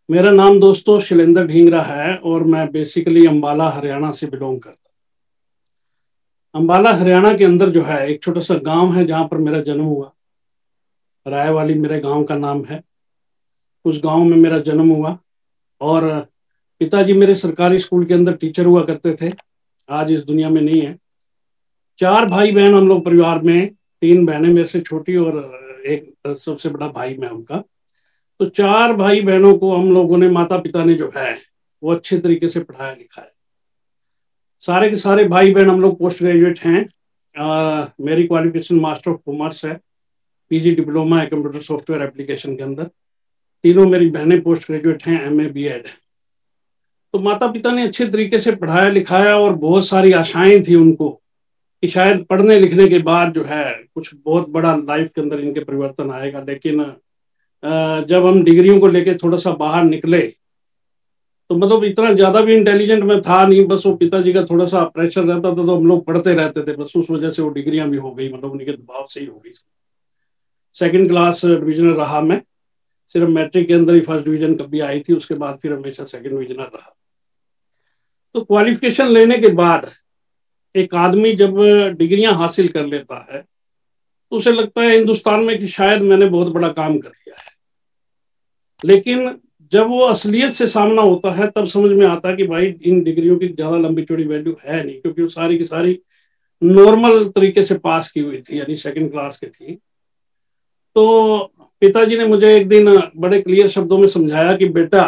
मेरा नाम दोस्तों शैलेंद्र ढींगरा है और मैं बेसिकली अंबाला हरियाणा से बिलोंग करता हूँ। अंबाला हरियाणा के अंदर जो है एक छोटा सा गांव है जहां पर मेरा जन्म हुआ। रायवाली मेरे गांव का नाम है। उस गांव में मेरा जन्म हुआ और पिताजी मेरे सरकारी स्कूल के अंदर टीचर हुआ करते थे। आज इस दुनिया में नहीं है। चार भाई बहन हम लोग परिवार में। तीन बहनें मेरे से छोटी और एक सबसे बड़ा भाई मैं उनका। तो चार भाई बहनों को हम लोगों ने, माता पिता ने जो है वो अच्छे तरीके से पढ़ाया लिखाया। सारे के सारे भाई बहन हम लोग पोस्ट ग्रेजुएट हैं। मेरी क्वालिफिकेशन मास्टर ऑफ कॉमर्स है। पीजी डिप्लोमा है कंप्यूटर सॉफ्टवेयर एप्लीकेशन के अंदर। तीनों मेरी बहनें पोस्ट ग्रेजुएट हैं, एमए बीएड। तो माता पिता ने अच्छे तरीके से पढ़ाया लिखाया और बहुत सारी आशाएं थी उनको कि शायद पढ़ने लिखने के बाद जो है कुछ बहुत बड़ा लाइफ के अंदर इनके परिवर्तन आएगा। लेकिन जब हम डिग्रियों को लेके थोड़ा सा बाहर निकले तो मतलब इतना ज्यादा भी इंटेलिजेंट में था नहीं। बस वो पिताजी का थोड़ा सा प्रेशर रहता था तो हम लोग पढ़ते रहते थे। बस उस वजह से वो डिग्रियां भी हो गई, मतलब उनके दबाव से ही हो गई। सेकंड क्लास डिविजनर रहा मैं। सिर्फ मैट्रिक के अंदर ही फर्स्ट डिवीजन कभी आई थी, उसके बाद फिर हमेशा सेकंड डिविजनर रहा। तो क्वालिफिकेशन लेने के बाद एक आदमी जब डिग्रियां हासिल कर लेता है तो उसे लगता है हिंदुस्तान में कि शायद मैंने बहुत बड़ा काम कर लिया है। लेकिन जब वो असलियत से सामना होता है तब समझ में आता है कि भाई इन डिग्रियों की ज्यादा लंबी चौड़ी वैल्यू है नहीं, क्योंकि वो सारी की सारी नॉर्मल तरीके से पास की हुई थी, यानी सेकंड क्लास की थी। तो पिताजी ने मुझे एक दिन बड़े क्लियर शब्दों में समझाया कि बेटा,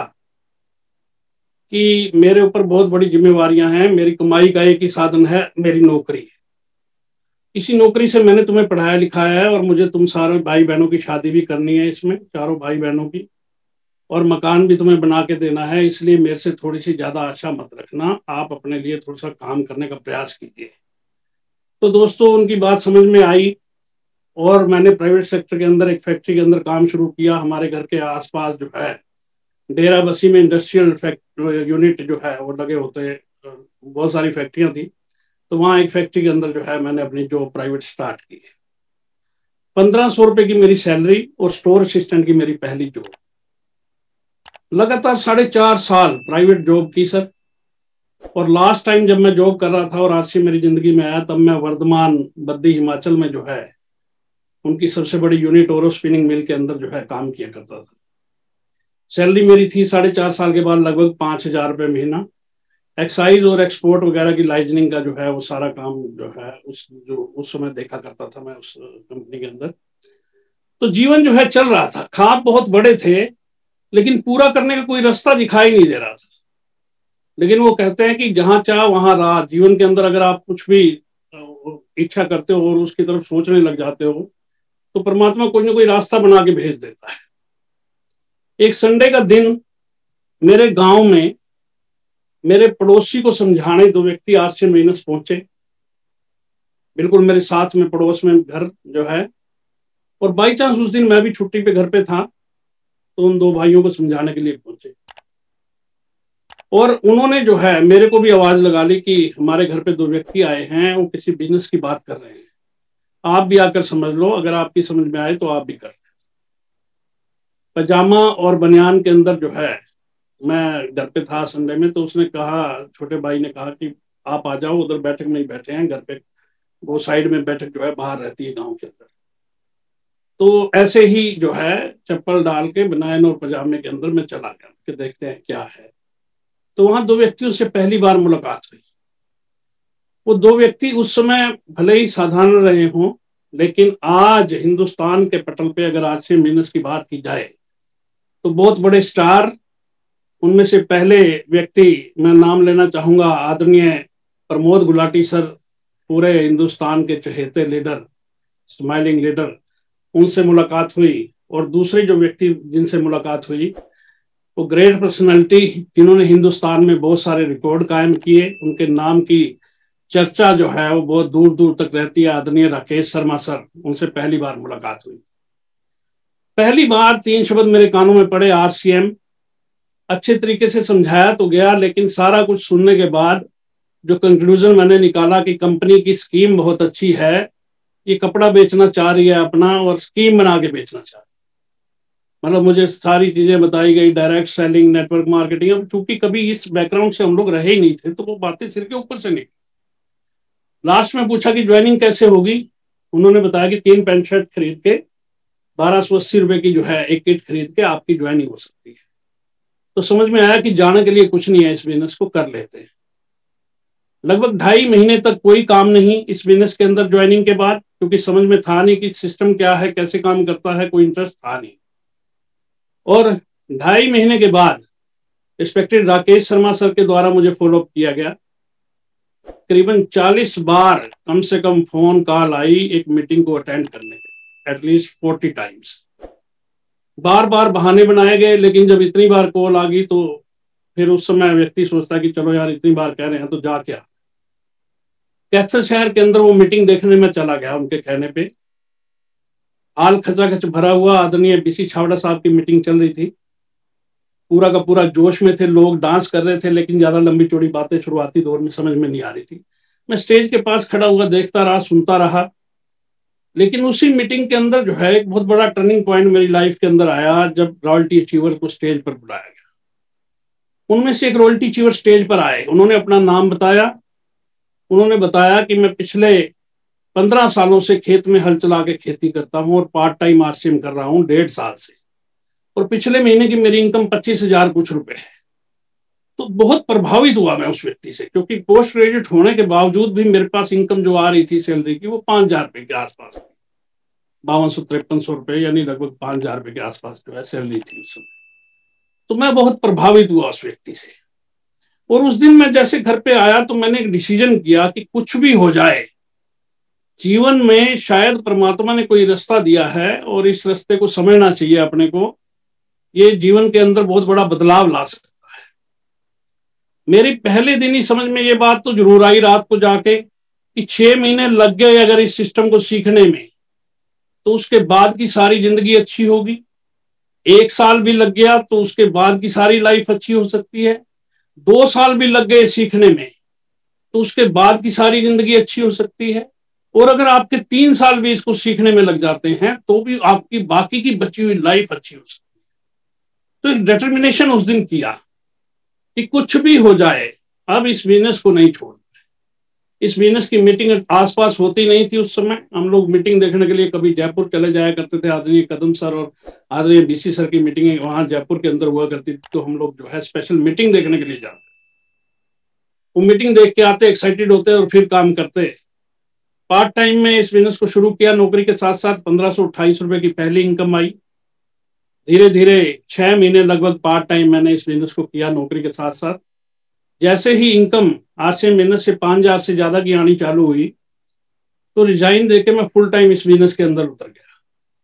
कि मेरे ऊपर बहुत बड़ी जिम्मेवारियां हैं। मेरी कमाई का एक ही साधन है, मेरी नौकरी। इसी नौकरी से मैंने तुम्हें पढ़ाया लिखाया है और मुझे तुम सारे भाई बहनों की शादी भी करनी है, इसमें चारों भाई बहनों की, और मकान भी तुम्हें बना के देना है। इसलिए मेरे से थोड़ी सी ज्यादा आशा मत रखना, आप अपने लिए थोड़ा सा काम करने का प्रयास कीजिए। तो दोस्तों उनकी बात समझ में आई और मैंने प्राइवेट सेक्टर के अंदर एक फैक्ट्री के अंदर काम शुरू किया। हमारे घर के आसपास जो है डेरा बसी में इंडस्ट्रियल यूनिट जो है वो लगे होते हैं, बहुत सारी फैक्ट्रियां थी। तो वहाँ एक फैक्ट्री के अंदर जो है मैंने अपनी जॉब प्राइवेट स्टार्ट की। 1500 रुपए की मेरी सैलरी और स्टोर असिस्टेंट की मेरी पहली जॉब। लगातार 4.5 साल प्राइवेट जॉब की सर। और लास्ट टाइम जब मैं जॉब कर रहा था और आरसी मेरी जिंदगी में आया, तब मैं वर्धमान बद्दी हिमाचल में जो है उनकी सबसे बड़ी यूनिट ओरो स्पिनिंग मिल के अंदर जो है काम किया करता था। सैलरी मेरी थी 4.5 साल के बाद लगभग 5,000 रुपये महीना। एक्साइज और एक्सपोर्ट वगैरह की लाइजनिंग का जो है वो सारा काम जो है उस समय देखा करता था मैं उस कंपनी के अंदर। तो जीवन जो है चल रहा था। ख्वाब बहुत बड़े थे लेकिन पूरा करने का कोई रास्ता दिखाई नहीं दे रहा था। लेकिन वो कहते हैं कि जहां चाह वहां राह। जीवन के अंदर अगर आप कुछ भी इच्छा करते हो और उसकी तरफ सोचने लग जाते हो तो परमात्मा कोई ना कोई रास्ता बना के भेज देता है। एक संडे का दिन मेरे गांव में मेरे पड़ोसी को समझाने दो व्यक्ति आरसी माइनस पहुंचे, बिल्कुल मेरे साथ में पड़ोस में घर जो है। और बाई चांस उस दिन मैं भी छुट्टी पे घर पे था, तो उन दो भाइयों को समझाने के लिए पहुंचे। और उन्होंने जो है मेरे को भी आवाज लगा ली कि हमारे घर पे दो व्यक्ति आए हैं, वो किसी बिजनेस की बात कर रहे हैं, आप भी आकर समझ लो, अगर आपकी समझ में आए तो आप भी कर लें। पजामा और बनियान के अंदर जो है मैं घर पे था संडे में। तो उसने कहा, छोटे भाई ने कहा कि आप आ जाओ, उधर बैठक में ही बैठे हैं घर पे। वो साइड में बैठक जो है बाहर रहती है गांव के अंदर। तो ऐसे ही जो है चप्पल डाल के बनियान और पजामे के अंदर मैं चला गया कि देखते हैं क्या है। तो वहां दो व्यक्तियों से पहली बार मुलाकात हुई। वो दो व्यक्ति उस समय भले ही साधारण रहे हों, लेकिन आज हिंदुस्तान के पटल पे अगर आज से बिजनेस की बात की जाए तो बहुत बड़े स्टार। उनमें से पहले व्यक्ति मैं नाम लेना चाहूंगा, आदरणीय प्रमोद गुलाटी सर, पूरे हिंदुस्तान के चहेते लीडर, स्माइलिंग लीडर, उनसे मुलाकात हुई। और दूसरे जो व्यक्ति जिनसे मुलाकात हुई वो ग्रेट पर्सनालिटी, जिन्होंने हिंदुस्तान में बहुत सारे रिकॉर्ड कायम किए। उनके नाम की चर्चा जो है वो बहुत दूर दूर तक रहती है। आदरणीय राकेश शर्मा सर, उनसे पहली बार मुलाकात हुई। पहली बार 3 शब्द मेरे कानों में पड़े, आरसीएम। अच्छे तरीके से समझाया तो गया, लेकिन सारा कुछ सुनने के बाद जो कंक्लूजन मैंने निकाला कि कंपनी की स्कीम बहुत अच्छी है, ये कपड़ा बेचना चाह रही है अपना और स्कीम बना के बेचना चाह रही है। मतलब मुझे सारी चीजें बताई गई, डायरेक्ट सेलिंग, नेटवर्क मार्केटिंग। अब चूंकि कभी इस बैकग्राउंड से हम लोग रहे ही नहीं थे तो वो बातें सिर के ऊपर से नहीं। लास्ट में पूछा कि ज्वाइनिंग कैसे होगी, उन्होंने बताया कि 3 पैंट शर्ट खरीद के 1280 रुपए की जो है एक किट खरीद के आपकी ज्वाइनिंग हो सकती है। तो समझ में आया कि जाने के लिए कुछ नहीं है, इस बिजनेस को कर लेते हैं। लगभग 2.5 महीने तक कोई काम नहीं इस बिजनेस के अंदर ज्वाइनिंग के बाद, क्योंकि समझ में था नहीं कि सिस्टम क्या है, कैसे काम करता है, कोई इंटरेस्ट था नहीं। और 2.5 महीने के बाद रिस्पेक्टेड राकेश शर्मा सर के द्वारा मुझे फॉलोअप किया गया। करीबन 40 बार कम से कम फोन कॉल आई एक मीटिंग को अटेंड करने के, एटलीस्ट 40 टाइम्स। बार बार बहाने बनाए गए, लेकिन जब इतनी बार कॉल आ गई तो फिर उस समय व्यक्ति सोचता है कि चलो यार इतनी बार कह रहे हैं तो जा क्या। कैथल शहर के अंदर वो मीटिंग देखने में चला गया उनके कहने पे। हाल खचाखच भरा हुआ, आदरणीय बीसी छावड़ा साहब की मीटिंग चल रही थी। पूरा का पूरा जोश में थे लोग, डांस कर रहे थे, लेकिन ज्यादा लंबी चौड़ी बातें शुरुआती दौर में समझ में नहीं आ रही थी। मैं स्टेज के पास खड़ा हुआ देखता रहा, सुनता रहा। लेकिन उसी मीटिंग के अंदर जो है एक बहुत बड़ा टर्निंग पॉइंट मेरी लाइफ के अंदर आया, जब रॉयल्टी अचीवर को स्टेज पर बुलाया गया। उनमें से एक रॉयल्टी अचीवर स्टेज पर आए, उन्होंने अपना नाम बताया। उन्होंने बताया कि मैं पिछले 15 सालों से खेत में हल चला के खेती करता हूं और पार्ट टाइम आरसीएम कर रहा हूं 1.5 साल से, और पिछले महीने की मेरी इनकम 25,000 कुछ रुपए है। तो बहुत प्रभावित हुआ मैं उस व्यक्ति से, क्योंकि पोस्ट ग्रेजुएट होने के बावजूद भी मेरे पास इनकम जो आ रही थी सैलरी की वो 5,000 रुपए के आसपास थी। 5200-5300 रुपए, यानी लगभग 5,000 रुपए के आसपास जो है सैलरी थी उस समय। तो मैं बहुत प्रभावित हुआ उस व्यक्ति से। और उस दिन मैं जैसे घर पे आया तो मैंने एक डिसीजन किया कि कुछ भी हो जाए, जीवन में शायद परमात्मा ने कोई रास्ता दिया है और इस रास्ते को समझना चाहिए अपने को। ये जीवन के अंदर बहुत बड़ा बदलाव ला सकता है। मेरी पहले दिन ही समझ में ये बात तो जरूर आई रात को जाके कि 6 महीने लग गए अगर इस सिस्टम को सीखने में तो उसके बाद की सारी जिंदगी अच्छी होगी। 1 साल भी लग गया तो उसके बाद की सारी लाइफ अच्छी हो सकती है। 2 साल भी लग गए सीखने में तो उसके बाद की सारी जिंदगी अच्छी हो सकती है। और अगर आपके 3 साल भी इसको सीखने में लग जाते हैं तो भी आपकी बाकी की बची हुई लाइफ अच्छी हो सकती है। तो एक डिटर्मिनेशन उस दिन किया कि कुछ भी हो जाए अब इस बिजनेस को नहीं छोड़ना। इस बिजनेस की मीटिंग आसपास होती नहीं थी उस समय। हम लोग मीटिंग देखने के लिए कभी जयपुर चले जाया करते थे, आदरणीय कदम सर और आदरणीय बीसी सर की मीटिंग वहां जयपुर के अंदर हुआ करती थी, तो हम लोग जो है स्पेशल मीटिंग देखने के लिए जाते। वो मीटिंग देख के आते, एक्साइटेड होते और फिर काम करते। पार्ट टाइम में इस बिजनेस को शुरू किया, नौकरी के साथ साथ 1528 रुपए की पहली इनकम आई। धीरे धीरे 6 महीने लगभग पार्ट टाइम मैंने इस बिजनेस को किया नौकरी के साथ साथ। जैसे ही इनकम आरसीएम बिजनेस से 5,000 से ज्यादा की आनी चालू हुई तो रिजाइन देके मैं फुल टाइम इस बिजनेस के अंदर उतर गया।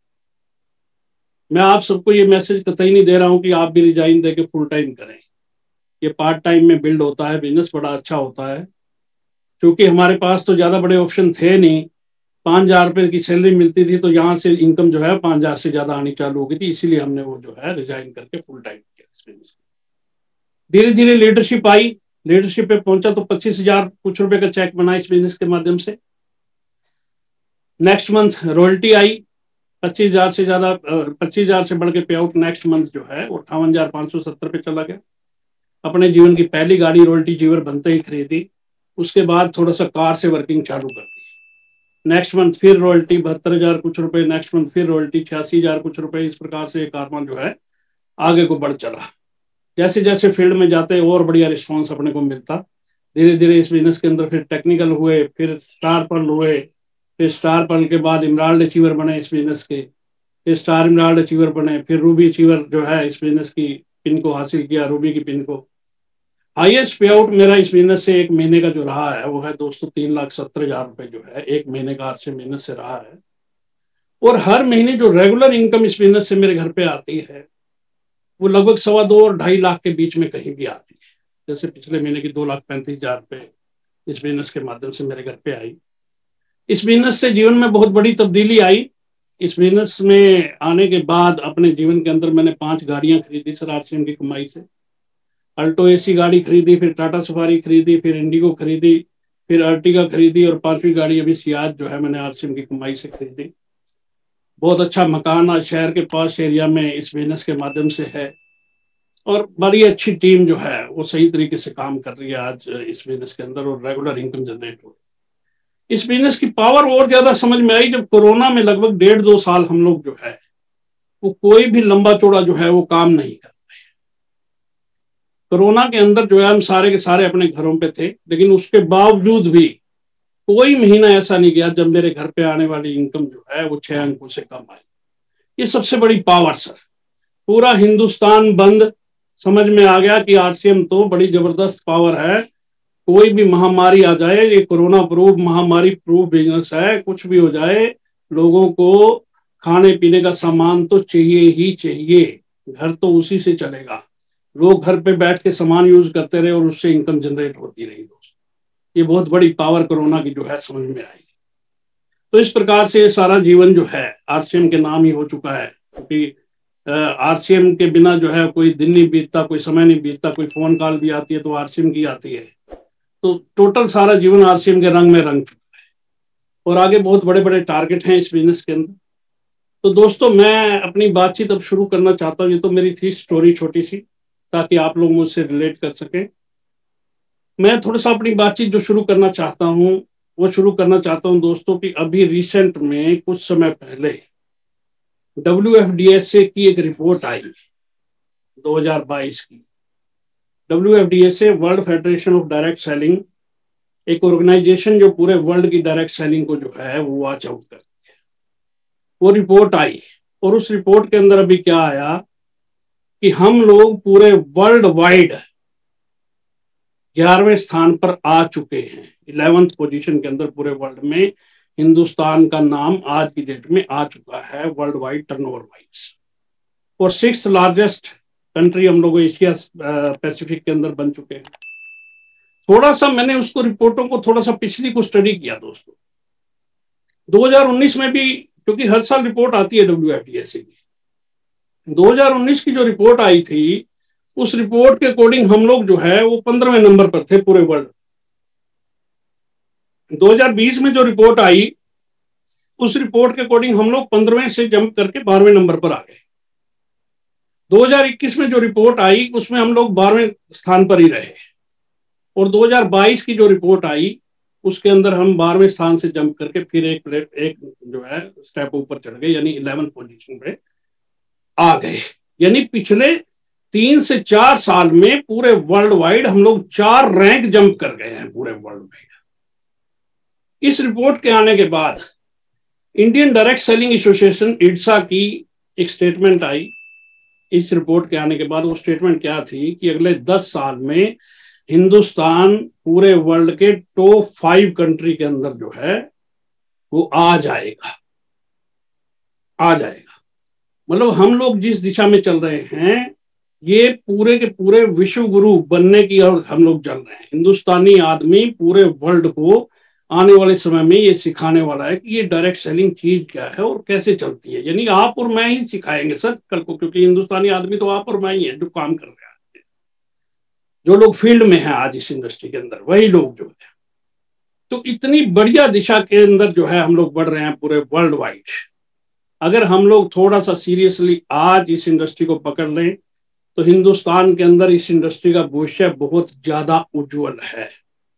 मैं आप सबको ये मैसेज कतई नहीं दे रहा हूं कि आप भी रिजाइन देके फुल टाइम करें। ये पार्ट टाइम में बिल्ड होता है, बिजनेस बड़ा अच्छा होता है। क्योंकि हमारे पास तो ज्यादा बड़े ऑप्शन थे नहीं, 5,000 रुपए की सैलरी मिलती थी तो यहाँ से इनकम जो है 5,000 से ज्यादा आनी चालू हो गई थी, इसीलिए हमने वो जो है रिजाइन करके फुल टाइम किया इस बिजनेस। धीरे धीरे लीडरशिप आई, लीडरशिप पे पहुंचा तो 25,000 कुछ रुपए का चेक बना इस बिजनेस के माध्यम से। नेक्स्ट मंथ रॉयल्टी आई 25,000 से ज्यादा, 25,000 से बढ़ के पे आउट नेक्स्ट मंथ जो है 58,570 पे चला गया। अपने जीवन की पहली गाड़ी रॉयल्टी जीवर बनते ही खरीदी। उसके बाद थोड़ा सा कार से वर्किंग चालू कर दी। नेक्स्ट मंथ फिर रॉयल्टी 72,000 कुछ रुपए, नेक्स्ट मंथ फिर रॉयल्टी 86,000 कुछ रुपए। इस प्रकार से कारमान जो है आगे को बढ़ चला। जैसे जैसे फील्ड में जाते और बढ़िया रिस्पॉन्स अपने को मिलता। धीरे धीरे इस बिजनेस के अंदर फिर टेक्निकल हुए, फिर स्टार पर्ल हुए, फिर स्टार पर्ल के बाद इमराल्ड अचीवर बने इस बिजनेस के, फिर स्टार इमराल्ड अचीवर बने, फिर रूबी अचीवर जो है इस बिजनेस की पिन को हासिल किया, रूबी की पिन को। हाईएस्ट पे आउट मेरा इस बिजनेस से एक महीने का जो रहा है वो है दोस्तों 3,70,000 रुपए जो है एक महीने का आरसी बिजनेस से रहा है। और हर महीने जो रेगुलर इनकम इस बिजनेस से मेरे घर पे आती है वो लगभग 2.25 और 2.5 लाख के बीच में कहीं भी आती है। जैसे पिछले महीने की 2,35,000 रुपए इस बिजनेस के माध्यम से मेरे घर पे आई। इस बिजनेस से जीवन में बहुत बड़ी तब्दीली आई। इस बिजनेस में आने के बाद अपने जीवन के अंदर मैंने 5 गाड़ियां खरीदी सर आरसीएम की कमाई से। अल्टो एसी गाड़ी खरीदी, फिर टाटा सफारी खरीदी, फिर इंडिगो खरीदी, फिर अर्टिगा खरीदी और 5वीं गाड़ी अभी सियाज जो है मैंने आरसीएम की कमाई से खरीदी। बहुत अच्छा मकान आज शहर के पास एरिया में इस बिजनेस के माध्यम से है, और बड़ी अच्छी टीम जो है वो सही तरीके से काम कर रही है आज इस बिजनेस के अंदर, और रेगुलर इनकम जनरेट हो रही है। इस बिजनेस की पावर और ज्यादा समझ में आई जब कोरोना में लगभग 1.5-2 साल हम लोग जो है वो कोई भी लंबा चौड़ा जो है वो काम नहीं कर। कोरोना के अंदर जो है हम सारे के सारे अपने घरों पे थे, लेकिन उसके बावजूद भी कोई महीना ऐसा नहीं गया जब मेरे घर पे आने वाली इनकम जो है वो 6 अंकों से कम आई। ये सबसे बड़ी पावर सर, पूरा हिंदुस्तान बंद, समझ में आ गया कि आरसीएम तो बड़ी जबरदस्त पावर है। कोई भी महामारी आ जाए, ये कोरोना प्रूफ महामारी प्रूफ बिजनेस है, कुछ भी हो जाए लोगों को खाने पीने का सामान तो चाहिए ही चाहिए, घर तो उसी से चलेगा। लोग घर पे बैठ के सामान यूज करते रहे और उससे इनकम जनरेट होती रही दोस्त। ये बहुत बड़ी पावर कोरोना की जो है समझ में आई। तो इस प्रकार से सारा जीवन जो है आरसीएम के नाम ही हो चुका है, क्योंकि आरसीएम के बिना जो है कोई दिन नहीं बीतता, कोई समय नहीं बीतता, कोई फोन कॉल भी आती है तो आरसीएम की आती है। तो टोटल सारा जीवन आरसीएम के रंग में रंग चुका है, और आगे बहुत बड़े बड़े टारगेट हैं इस बिजनेस के अंदर। तो दोस्तों मैं अपनी बातचीत अब शुरू करना चाहता हूँ। ये तो मेरी थी स्टोरी छोटी सी, ताकि आप लोग मुझसे रिलेट कर सकें। मैं थोड़ा सा अपनी बातचीत जो शुरू करना चाहता हूँ वो शुरू करना चाहता हूँ दोस्तों कि अभी रिसेंट में कुछ समय पहले WFDSA की एक रिपोर्ट आई 2022 की। WFDSA World Federation of Direct Selling, एक ऑर्गेनाइजेशन जो पूरे वर्ल्ड की डायरेक्ट सेलिंग को जो है वो वॉच आउट करती है। वो रिपोर्ट आई, और उस रिपोर्ट के अंदर अभी क्या आया कि हम लोग पूरे वर्ल्ड वाइड 11वें स्थान पर आ चुके हैं। 11th पोजीशन के अंदर पूरे वर्ल्ड में हिंदुस्तान का नाम आज की डेट में आ चुका है वर्ल्ड वाइड टर्नओवर वाइज, और 6th लार्जेस्ट कंट्री हम लोग एशिया पैसिफिक के अंदर बन चुके हैं। थोड़ा सा मैंने उसको रिपोर्टों को थोड़ा सा पिछली को स्टडी किया दोस्तों। 2019 में भी, क्योंकि हर साल रिपोर्ट आती है WFDSA की, 2019 की जो रिपोर्ट आई थी उस रिपोर्ट के अकॉर्डिंग हम लोग जो है वो 15वें नंबर पर थे पूरे वर्ल्ड। 2020 में जो रिपोर्ट आई उस रिपोर्ट के अकॉर्डिंग हम लोग 15वें से जंप करके 12वें नंबर पर आ गए। 2021 में जो रिपोर्ट आई उसमें हम लोग 12वें स्थान पर ही रहे, और 2022 की जो रिपोर्ट आई उसके अंदर हम 12वें स्थान से जंप करके फिर एक जो है स्टेप ऊपर चढ़ गए, यानी 11th पोजीशन पे आ गए। यानी पिछले 3 से 4 साल में पूरे वर्ल्ड वाइड हम लोग 4 रैंक जंप कर गए हैं पूरे वर्ल्ड वाइड। इस रिपोर्ट के आने के बाद Indian direct selling association IDSA की एक स्टेटमेंट आई। इस रिपोर्ट के आने के बाद वो स्टेटमेंट क्या थी कि अगले 10 साल में हिंदुस्तान पूरे वर्ल्ड के टॉप 5 कंट्री के अंदर जो है वो आ जाएगा। मतलब हम लोग जिस दिशा में चल रहे हैं ये पूरे के पूरे विश्व गुरु बनने की ओर हम लोग चल रहे हैं। हिंदुस्तानी आदमी पूरे वर्ल्ड को आने वाले समय में ये सिखाने वाला है कि ये डायरेक्ट सेलिंग चीज क्या है और कैसे चलती है। यानी आप और मैं ही सिखाएंगे सर कल को, क्योंकि हिंदुस्तानी आदमी तो आप और मैं ही है जो काम कर रहे हैं, जो लोग फील्ड में हैं आज इस इंडस्ट्री के अंदर, वही लोग जो है। तो इतनी बढ़िया दिशा के अंदर जो है हम लोग बढ़ रहे हैं पूरे वर्ल्ड वाइड। अगर हम लोग थोड़ा सा सीरियसली आज इस इंडस्ट्री को पकड़ लें तो हिंदुस्तान के अंदर इस इंडस्ट्री का भविष्य बहुत ज्यादा उज्जवल है।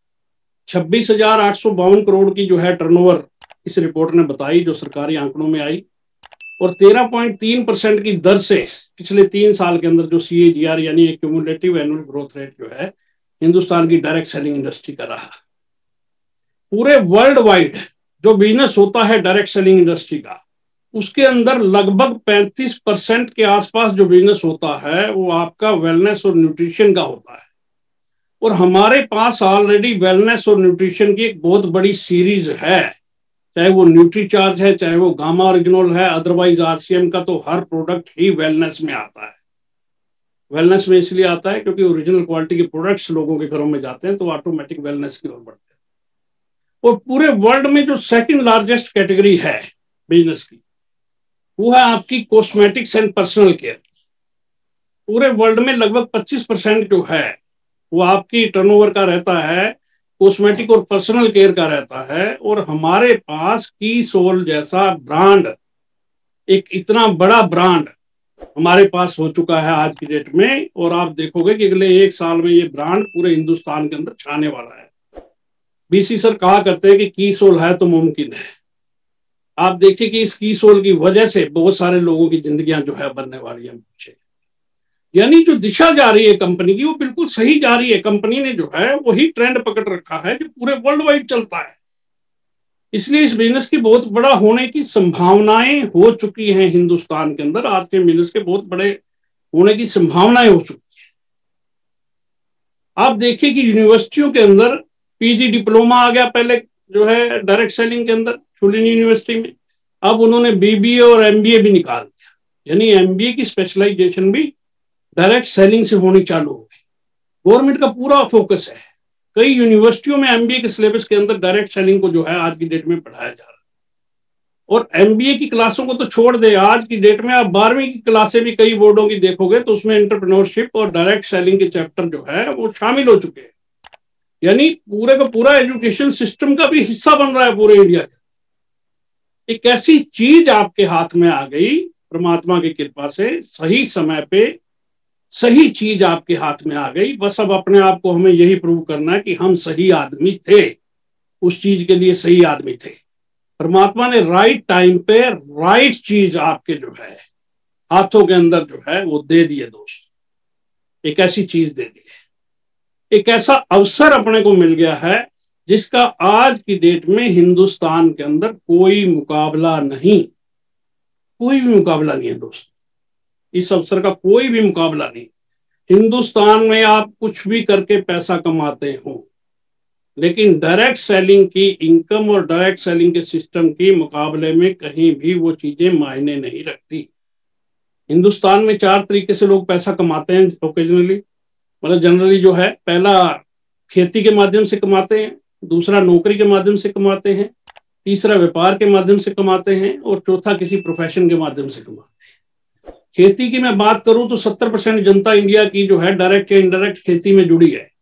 26,852 करोड़ की जो है टर्नओवर इस रिपोर्ट ने बताई, जो सरकारी आंकड़ों में आई, और 13.3% की दर से पिछले 3 साल के अंदर जो CAGR यानी क्यूमुलेटिव एनुअल ग्रोथ रेट जो है हिंदुस्तान की डायरेक्ट सेलिंग इंडस्ट्री का रहा। पूरे वर्ल्ड वाइड जो बिजनेस होता है डायरेक्ट सेलिंग इंडस्ट्री का, उसके अंदर लगभग 35% के आसपास जो बिजनेस होता है वो आपका वेलनेस और न्यूट्रिशन का होता है। और हमारे पास ऑलरेडी वेलनेस और न्यूट्रिशन की एक बहुत बड़ी सीरीज है, चाहे वो न्यूट्री चार्ज है, चाहे वो गामा ओरिजिनल है, अदरवाइज RCM का तो हर प्रोडक्ट ही वेलनेस में आता है। वेलनेस में इसलिए आता है क्योंकि ओरिजिनल क्वालिटी के प्रोडक्ट्स लोगों के घरों में जाते हैं तो ऑटोमेटिक वेलनेस की ओर बढ़ते हैं। और पूरे वर्ल्ड में जो सेकंड लार्जेस्ट कैटेगरी है बिजनेस की वो है आपकी कॉस्मेटिक्स एंड पर्सनल केयर। पूरे वर्ल्ड में लगभग 25% जो है वो आपकी टर्नओवर का रहता है, कॉस्मेटिक और पर्सनल केयर का रहता है। और हमारे पास की सोल जैसा ब्रांड एक इतना बड़ा ब्रांड हमारे पास हो चुका है आज की डेट में, और आप देखोगे कि अगले 1 साल में ये ब्रांड पूरे हिंदुस्तान के अंदर छाने वाला है। बीसी सर कहा करते हैं कि की सोल है तो मुमकिन है। आप देखिए कि इस की सोल की वजह से बहुत सारे लोगों की जिंदगियां जो है बनने वाली है पीछे। यानी जो दिशा जा रही है कंपनी की वो बिल्कुल सही जा रही है। कंपनी ने जो है वही ट्रेंड पकड़ रखा है जो पूरे वर्ल्ड वाइड चलता है। इसलिए इस बिजनेस की बहुत बड़ा होने की संभावनाएं हो चुकी हैं हिंदुस्तान के अंदर। आज के बिजनेस के बहुत बड़े होने की संभावनाएं हो चुकी है। आप देखिए कि यूनिवर्सिटियों के अंदर पीजी डिप्लोमा आ गया पहले जो है डायरेक्ट सेलिंग के अंदर शुलिनी यूनिवर्सिटी में। अब उन्होंने बीबीए और एमबीए भी निकाल दिया, यानी एमबीए की स्पेशलाइजेशन भी डायरेक्ट सेलिंग से होनी चालू हो गई। गवर्नमेंट का पूरा फोकस है। कई यूनिवर्सिटियों में एमबीए के सिलेबस के अंदर डायरेक्ट सेलिंग को जो है आज की डेट में पढ़ाया जा रहा है। और एमबीए की क्लासों को तो छोड़ दे, आज की डेट में आप 12वीं की क्लासें भी कई बोर्डों की देखोगे तो उसमें एंटरप्रेन्योरशिप और डायरेक्ट सेलिंग के चैप्टर जो है वो शामिल हो चुके हैं। यानी पूरे का पूरा एजुकेशन सिस्टम का भी हिस्सा बन रहा है पूरे इंडिया का। एक ऐसी चीज आपके हाथ में आ गई परमात्मा की कृपा से, सही समय पे सही चीज आपके हाथ में आ गई। बस अब अपने आप को हमें यही प्रूव करना है कि हम सही आदमी थे, उस चीज के लिए सही आदमी थे। परमात्मा ने राइट टाइम पे राइट चीज आपके जो है हाथों के अंदर जो है वो दे दिए दोस्त। एक ऐसी चीज दे दी है, एक ऐसा अवसर अपने को मिल गया है जिसका आज की डेट में हिंदुस्तान के अंदर कोई मुकाबला नहीं, कोई भी मुकाबला नहीं है दोस्त। इस अवसर का कोई भी मुकाबला नहीं। हिंदुस्तान में आप कुछ भी करके पैसा कमाते हो, लेकिन डायरेक्ट सेलिंग की इनकम और डायरेक्ट सेलिंग के सिस्टम के मुकाबले में कहीं भी वो चीजें मायने नहीं रखती। हिंदुस्तान में 4 तरीके से लोग पैसा कमाते हैं ओकेजनली, मतलब जनरली जो है, पहला खेती के माध्यम से कमाते हैं, दूसरा नौकरी के माध्यम से कमाते हैं, तीसरा व्यापार के माध्यम से कमाते हैं, और चौथा किसी प्रोफेशन के माध्यम से कमाते हैं। खेती की मैं बात करूं तो 70% जनता इंडिया की जो है डायरेक्ट या इनडायरेक्ट खेती में जुड़ी है।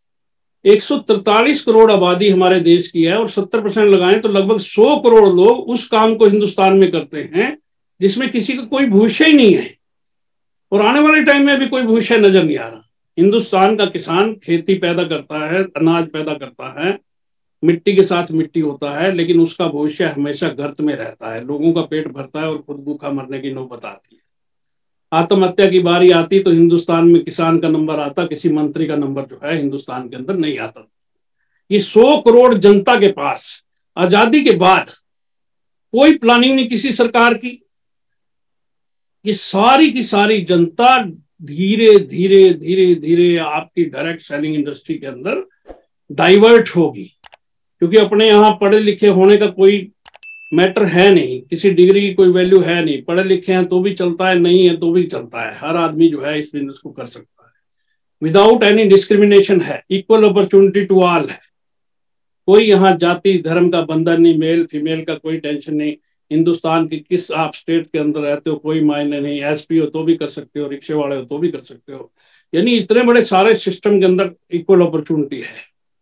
143 करोड़ आबादी हमारे देश की है, और 70% लगाएं तो लगभग 100 करोड़ लोग उस काम को हिंदुस्तान में करते हैं जिसमें किसी का कोई भविष्य ही नहीं है, और आने वाले टाइम में भी कोई भविष्य नजर नहीं आ रहा। हिंदुस्तान का किसान खेती पैदा करता है, अनाज पैदा करता है, मिट्टी के साथ मिट्टी होता है, लेकिन उसका भविष्य हमेशा गर्त में रहता है। लोगों का पेट भरता है और खुद भूखा मरने की नौबत आती है। आत्महत्या की बारी आती तो हिंदुस्तान में किसान का नंबर आता, किसी मंत्री का नंबर जो है हिंदुस्तान के अंदर नहीं आता। ये 100 करोड़ जनता के पास आजादी के बाद कोई प्लानिंग नहीं किसी सरकार की। ये सारी की सारी जनता धीरे धीरे धीरे धीरे आपकी डायरेक्ट सेलिंग इंडस्ट्री के अंदर डाइवर्ट होगी, क्योंकि अपने यहाँ पढ़े लिखे होने का कोई मैटर है नहीं, किसी डिग्री की कोई वैल्यू है नहीं। पढ़े लिखे हैं तो भी चलता है, नहीं है तो भी चलता है। हर आदमी जो है इस बिजनेस को कर सकता है, विदाउट एनी डिस्क्रिमिनेशन है, इक्वल अपॉर्चुनिटी टू ऑल है। कोई यहाँ जाति धर्म का बंधन नहीं, मेल फीमेल का कोई टेंशन नहीं। हिंदुस्तान के किस आप स्टेट के अंदर रहते हो कोई मायने नहीं। एसपी हो तो भी कर सकते हो, रिक्शे वाले हो तो भी कर सकते हो। यानी इतने बड़े सारे सिस्टम के अंदर इक्वल अपॉर्चुनिटी है।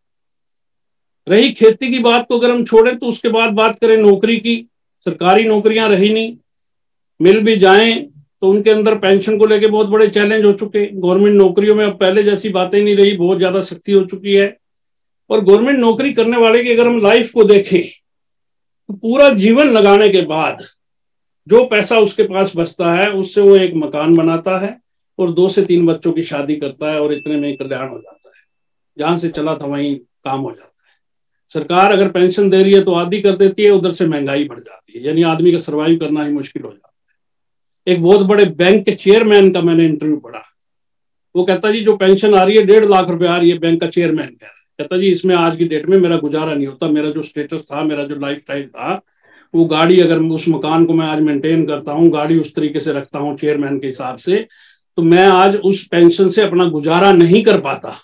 रही खेती की बात को अगर हम छोड़ें तो उसके बाद बात करें नौकरी की, सरकारी नौकरियां रही नहीं। मिल भी जाएं तो उनके अंदर पेंशन को लेके बहुत बड़े चैलेंज हो चुके। गवर्नमेंट नौकरियों में अब पहले जैसी बातें नहीं रही, बहुत ज्यादा सख्ती हो चुकी है। और गवर्नमेंट नौकरी करने वाले की अगर हम लाइफ को देखें तो पूरा जीवन लगाने के बाद जो पैसा उसके पास बचता है उससे वो एक मकान बनाता है और 2 से 3 बच्चों की शादी करता है, और इतने में कल्याण हो जाता है। जहां से चला था वहीं काम हो जाता है। सरकार अगर पेंशन दे रही है तो आधी कर देती है, उधर से महंगाई बढ़ जाती है, यानी आदमी का सर्वाइव करना ही मुश्किल हो जाता है। एक बहुत बड़े बैंक के चेयरमैन का मैंने इंटरव्यू पढ़ा। वो कहता जी जो पेंशन आ रही है 1.5 लाख रुपए आ रही है, बैंक का चेयरमैन कह रहा है। कहता जी इसमें आज की डेट में मेरा गुजारा नहीं होता। मेरा जो स्टेटस था, मेरा जो लाइफ स्टाइल था, वो गाड़ी अगर उस मकान को मैं आज मेंटेन करता हूँ, गाड़ी उस तरीके से रखता हूँ चेयरमैन के हिसाब से, तो मैं आज उस पेंशन से अपना गुजारा नहीं कर पाता।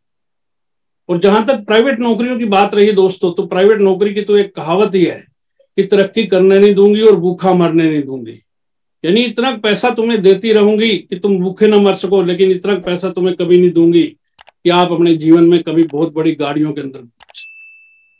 और जहां तक प्राइवेट नौकरियों की बात रही दोस्तों, तो प्राइवेट नौकरी की तो एक कहावत ही है कि तरक्की करने नहीं दूंगी और भूखा मरने नहीं दूंगी। यानी इतना पैसा तुम्हें देती रहूंगी कि तुम भूखे ना मर सको, लेकिन इतना पैसा तुम्हें कभी नहीं दूंगी कि आप अपने जीवन में कभी बहुत बड़ी गाड़ियों के अंदर।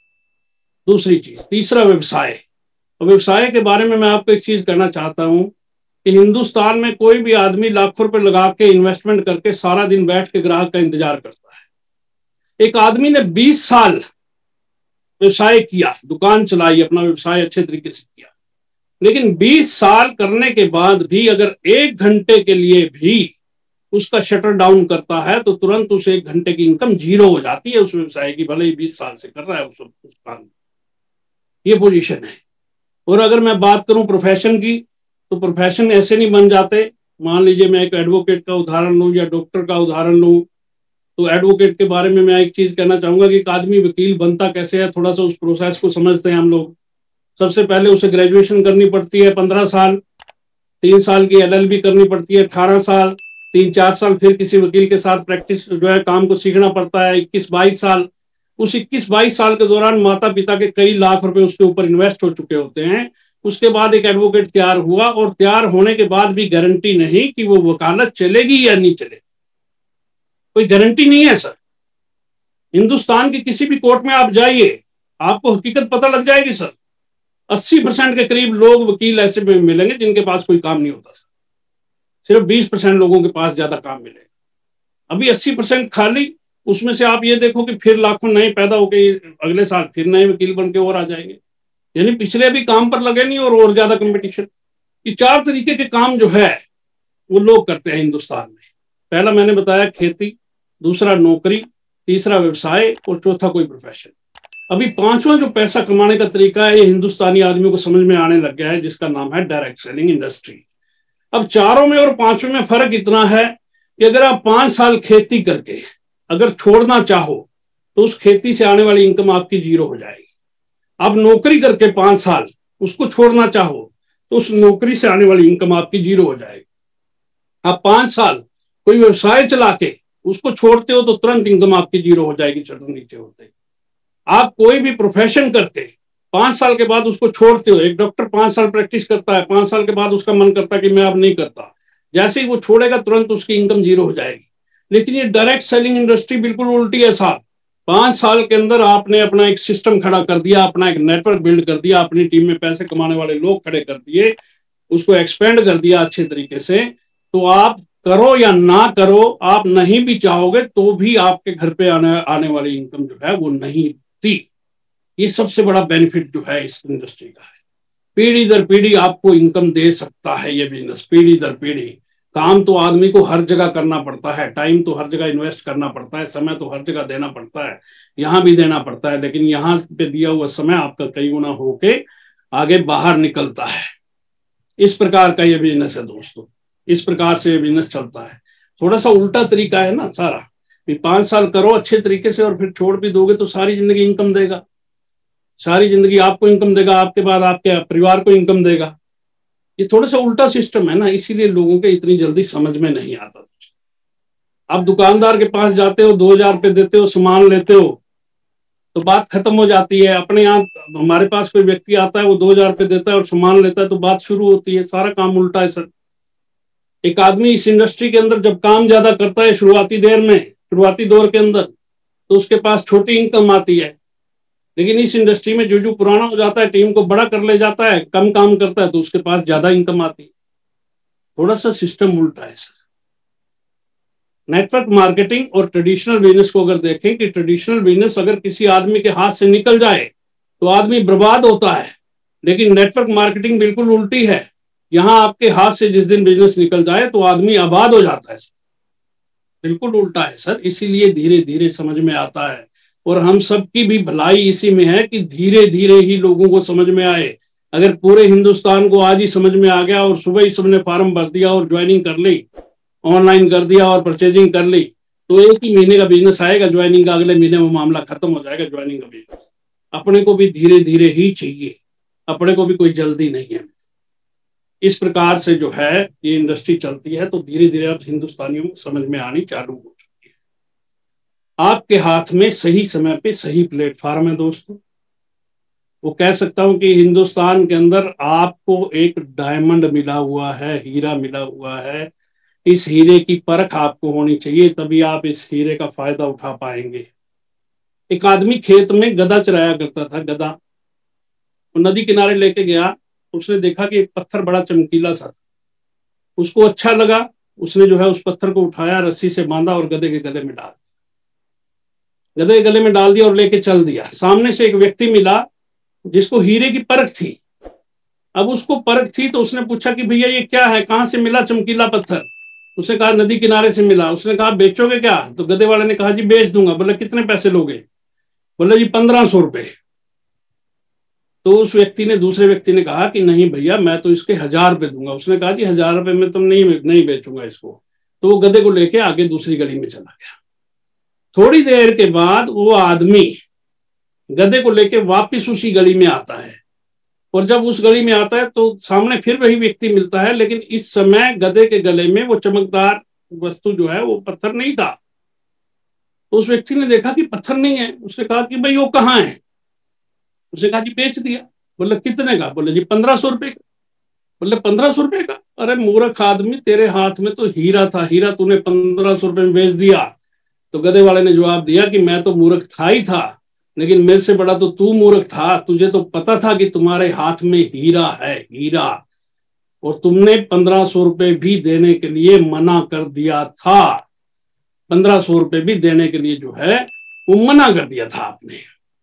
दूसरी चीज, तीसरा व्यवसाय। व्यवसाय के बारे में मैं आपको एक चीज कहना चाहता हूं कि हिंदुस्तान में कोई भी आदमी लाखों रुपए लगा के इन्वेस्टमेंट करके सारा दिन बैठ के ग्राहक का इंतजार करता है। एक आदमी ने 20 साल व्यवसाय किया, दुकान चलाई, अपना व्यवसाय अच्छे तरीके से किया, लेकिन 20 साल करने के बाद भी अगर 1 घंटे के लिए भी उसका शटर डाउन करता है तो तुरंत उस 1 घंटे की इनकम जीरो हो जाती है उस व्यवसाय की, भले ही 20 साल से कर रहा है उस काम। ये पोजीशन है। और अगर मैं बात करूं प्रोफेशन की, तो प्रोफेशन ऐसे नहीं बन जाते। मान लीजिए मैं एक एडवोकेट का उदाहरण लूं या डॉक्टर का उदाहरण लूं, तो एडवोकेट के बारे में मैं एक चीज कहना चाहूंगा कि एक आदमी वकील बनता कैसे है, थोड़ा सा उस प्रोसेस को समझते हैं हम लोग। सबसे पहले उसे ग्रेजुएशन करनी पड़ती है 15 साल, 3 साल की LLB करनी पड़ती है 18 साल, 3-4 साल फिर किसी वकील के साथ प्रैक्टिस जो है काम को सीखना पड़ता है 21-22 साल। उस 21-22 साल के दौरान माता पिता के कई लाख रुपए उसके ऊपर इन्वेस्ट हो चुके होते हैं। उसके बाद एक एडवोकेट तैयार हुआ, और तैयार होने के बाद भी गारंटी नहीं कि वो वकालत चलेगी या नहीं चलेगी, कोई गारंटी नहीं है सर। हिंदुस्तान की किसी भी कोर्ट में आप जाइए, आपको हकीकत पता लग जाएगी सर। 80% के करीब लोग वकील ऐसे मिलेंगे जिनके पास कोई काम नहीं होता सर, सिर्फ 20% लोगों के पास ज्यादा काम मिलेगा। अभी 80% खाली, उसमें से आप ये देखो कि फिर लाखों नए पैदा होके अगले साल फिर नए वकील बन के और आ जाएंगे, यानी पिछले अभी काम पर लगे नहीं और ज्यादा कंपटीशन। ये 4 तरीके के काम जो है वो लोग करते हैं हिंदुस्तान में। पहला मैंने बताया खेती, दूसरा नौकरी, तीसरा व्यवसाय, और चौथा कोई प्रोफेशन। अभी 5वां जो पैसा कमाने का तरीका है ये हिंदुस्तानी आदमियों को समझ में आने लग गया है, जिसका नाम है डायरेक्ट सेलिंग इंडस्ट्री। अब 4 में और 5वें में फर्क इतना है कि अगर आप 5 साल खेती करके अगर छोड़ना चाहो तो उस खेती से आने वाली इनकम आपकी जीरो हो जाएगी। आप नौकरी करके 5 साल उसको छोड़ना चाहो तो उस नौकरी से आने वाली इनकम आपकी जीरो हो जाएगी। आप 5 साल कोई व्यवसाय चला के उसको छोड़ते हो तो तुरंत इनकम आपकी जीरो हो जाएगी, शटर नीचे होते ही। आप कोई भी प्रोफेशन करके 5 साल के बाद उसको छोड़ते हो, एक डॉक्टर 5 साल प्रैक्टिस करता है, 5 साल के बाद उसका मन करता है कि मैं अब नहीं करता, जैसे ही वो छोड़ेगा तुरंत उसकी इनकम जीरो हो जाएगी। लेकिन ये डायरेक्ट सेलिंग इंडस्ट्री बिल्कुल उल्टी है साहब। 5 साल के अंदर आपने अपना एक सिस्टम खड़ा कर दिया, अपना एक नेटवर्क बिल्ड कर दिया, अपनी टीम में पैसे कमाने वाले लोग खड़े कर दिए, उसको एक्सपेंड कर दिया अच्छे तरीके से। तो आप करो या ना करो, आप नहीं भी चाहोगे तो भी आपके घर पे आने वाली इनकम जो है वो नहीं थी। ये सबसे बड़ा बेनिफिट जो है इस इंडस्ट्री का है। पीढ़ी दर पीढ़ी आपको इनकम दे सकता है ये बिजनेस, पीढ़ी दर पीढ़ी। काम तो आदमी को हर जगह करना पड़ता है, टाइम तो हर जगह इन्वेस्ट करना पड़ता है, समय तो हर जगह देना पड़ता है, यहाँ भी देना पड़ता है, लेकिन यहाँ पे दिया हुआ समय आपका कई गुना होके आगे बाहर निकलता है। इस प्रकार का ये बिजनेस है दोस्तों, इस प्रकार से ये बिजनेस चलता है। थोड़ा सा उल्टा तरीका है ना सारा, 5 साल करो अच्छे तरीके से और फिर छोड़ भी दोगे तो सारी जिंदगी इनकम देगा, सारी जिंदगी आपको इनकम देगा, आपके बाद आपके परिवार को इनकम देगा। ये थोड़ा सा उल्टा सिस्टम है ना, इसीलिए लोगों के इतनी जल्दी समझ में नहीं आता। आप दुकानदार के पास जाते हो, 2000 रुपये देते हो, सामान लेते हो तो बात खत्म हो जाती है। अपने यहाँ हमारे पास कोई व्यक्ति आता है, वो 2000 रुपये देता है और सामान लेता है तो बात शुरू होती है। सारा काम उल्टा है सर। एक आदमी इस इंडस्ट्री के अंदर जब काम ज्यादा करता है शुरुआती शुरुआती दौर के अंदर, तो उसके पास छोटी इनकम आती है। लेकिन इस इंडस्ट्री में जो पुराना हो जाता है, टीम को बड़ा कर ले जाता है, कम काम करता है, तो उसके पास ज्यादा इनकम आती है। थोड़ा सा सिस्टम उल्टा है सर। नेटवर्क मार्केटिंग और ट्रेडिशनल बिजनेस को अगर देखें कि ट्रेडिशनल बिजनेस अगर किसी आदमी के हाथ से निकल जाए तो आदमी बर्बाद होता है, लेकिन नेटवर्क मार्केटिंग बिल्कुल उल्टी है। यहां आपके हाथ से जिस दिन बिजनेस निकल जाए तो आदमी आबाद हो जाता है। बिल्कुल उल्टा है सर, इसीलिए धीरे धीरे समझ में आता है। और हम सबकी भी भलाई इसी में है कि धीरे धीरे ही लोगों को समझ में आए। अगर पूरे हिंदुस्तान को आज ही समझ में आ गया और सुबह ही सबने फॉर्म भर दिया और ज्वाइनिंग कर ली, ऑनलाइन कर दिया और परचेजिंग कर ली, तो 1 ही महीने का बिजनेस आएगा ज्वाइनिंग का, अगले महीने वो मामला खत्म हो जाएगा ज्वाइनिंग का बिजनेस। अपने को भी धीरे धीरे ही चाहिए, अपने को भी कोई जल्दी नहीं है। इस प्रकार से जो है ये इंडस्ट्री चलती है, तो धीरे धीरे अब हिंदुस्तानियों को समझ में आनी चालू हो चुकी है। आपके हाथ में सही समय पे सही प्लेटफॉर्म है दोस्तों। वो कह सकता हूं कि हिंदुस्तान के अंदर आपको एक डायमंड मिला हुआ है, हीरा मिला हुआ है। इस हीरे की परख आपको होनी चाहिए, तभी आप इस हीरे का फायदा उठा पाएंगे। एक आदमी खेत में गधा चराया करता था, गधा। वो नदी किनारे लेके गया, उसने देखा कि एक पत्थर बड़ा चमकीला सा था। उसको अच्छा लगा, उसने जो है उस पत्थर को उठाया, रस्सी से बांधा और गधे के गले में डाल दिया। गधे के गले में डाल दिया और लेके चल दिया। सामने से एक व्यक्ति मिला जिसको हीरे की परख थी। अब उसको परख थी तो उसने पूछा कि भैया ये क्या है, कहां से मिला चमकीला पत्थर? उसने कहा नदी किनारे से मिला। उसने कहा बेचोगे क्या? तो गधे वाले ने कहा जी बेच दूंगा। बोले कितने पैसे लोगे? बोले जी 1500 रुपए। तो उस व्यक्ति ने, दूसरे व्यक्ति ने कहा कि नहीं भैया मैं तो इसके 1000 रुपए दूंगा। उसने कहा जी 1000 रुपए में तुम नहीं बेचूंगा इसको। तो वो गधे को लेके आगे दूसरी गली में चला गया। थोड़ी देर के बाद वो आदमी गधे को लेके वापिस उसी गली में आता है, और जब उस गली में आता है तो सामने फिर वही व्यक्ति मिलता है, लेकिन इस समय गधे के गले में वो चमकदार वस्तु जो है वो पत्थर नहीं था। तो उस व्यक्ति ने देखा कि पत्थर नहीं है। उसने कहा कि भाई वो कहाँ है? उसने कहा जी बेच दिया। बोले कितने का? बोले जी 1500 रुपए का। बोले 1500 रुपए का? अरे मूर्ख आदमी, तेरे हाथ में तो हीरा था, हीरा तूने 1500 रुपए में बेच दिया। तो गधे वाले ने जवाब दिया कि मैं तो मूर्ख था ही था, लेकिन मेरे से बड़ा तो तू मूर्ख था। तुझे तो पता था कि तुम्हारे हाथ में हीरा है, हीरा, और तुमने 1500 रुपए भी देने के लिए मना कर दिया था। 1500 रुपए भी देने के लिए जो है वो मना कर दिया था आपने।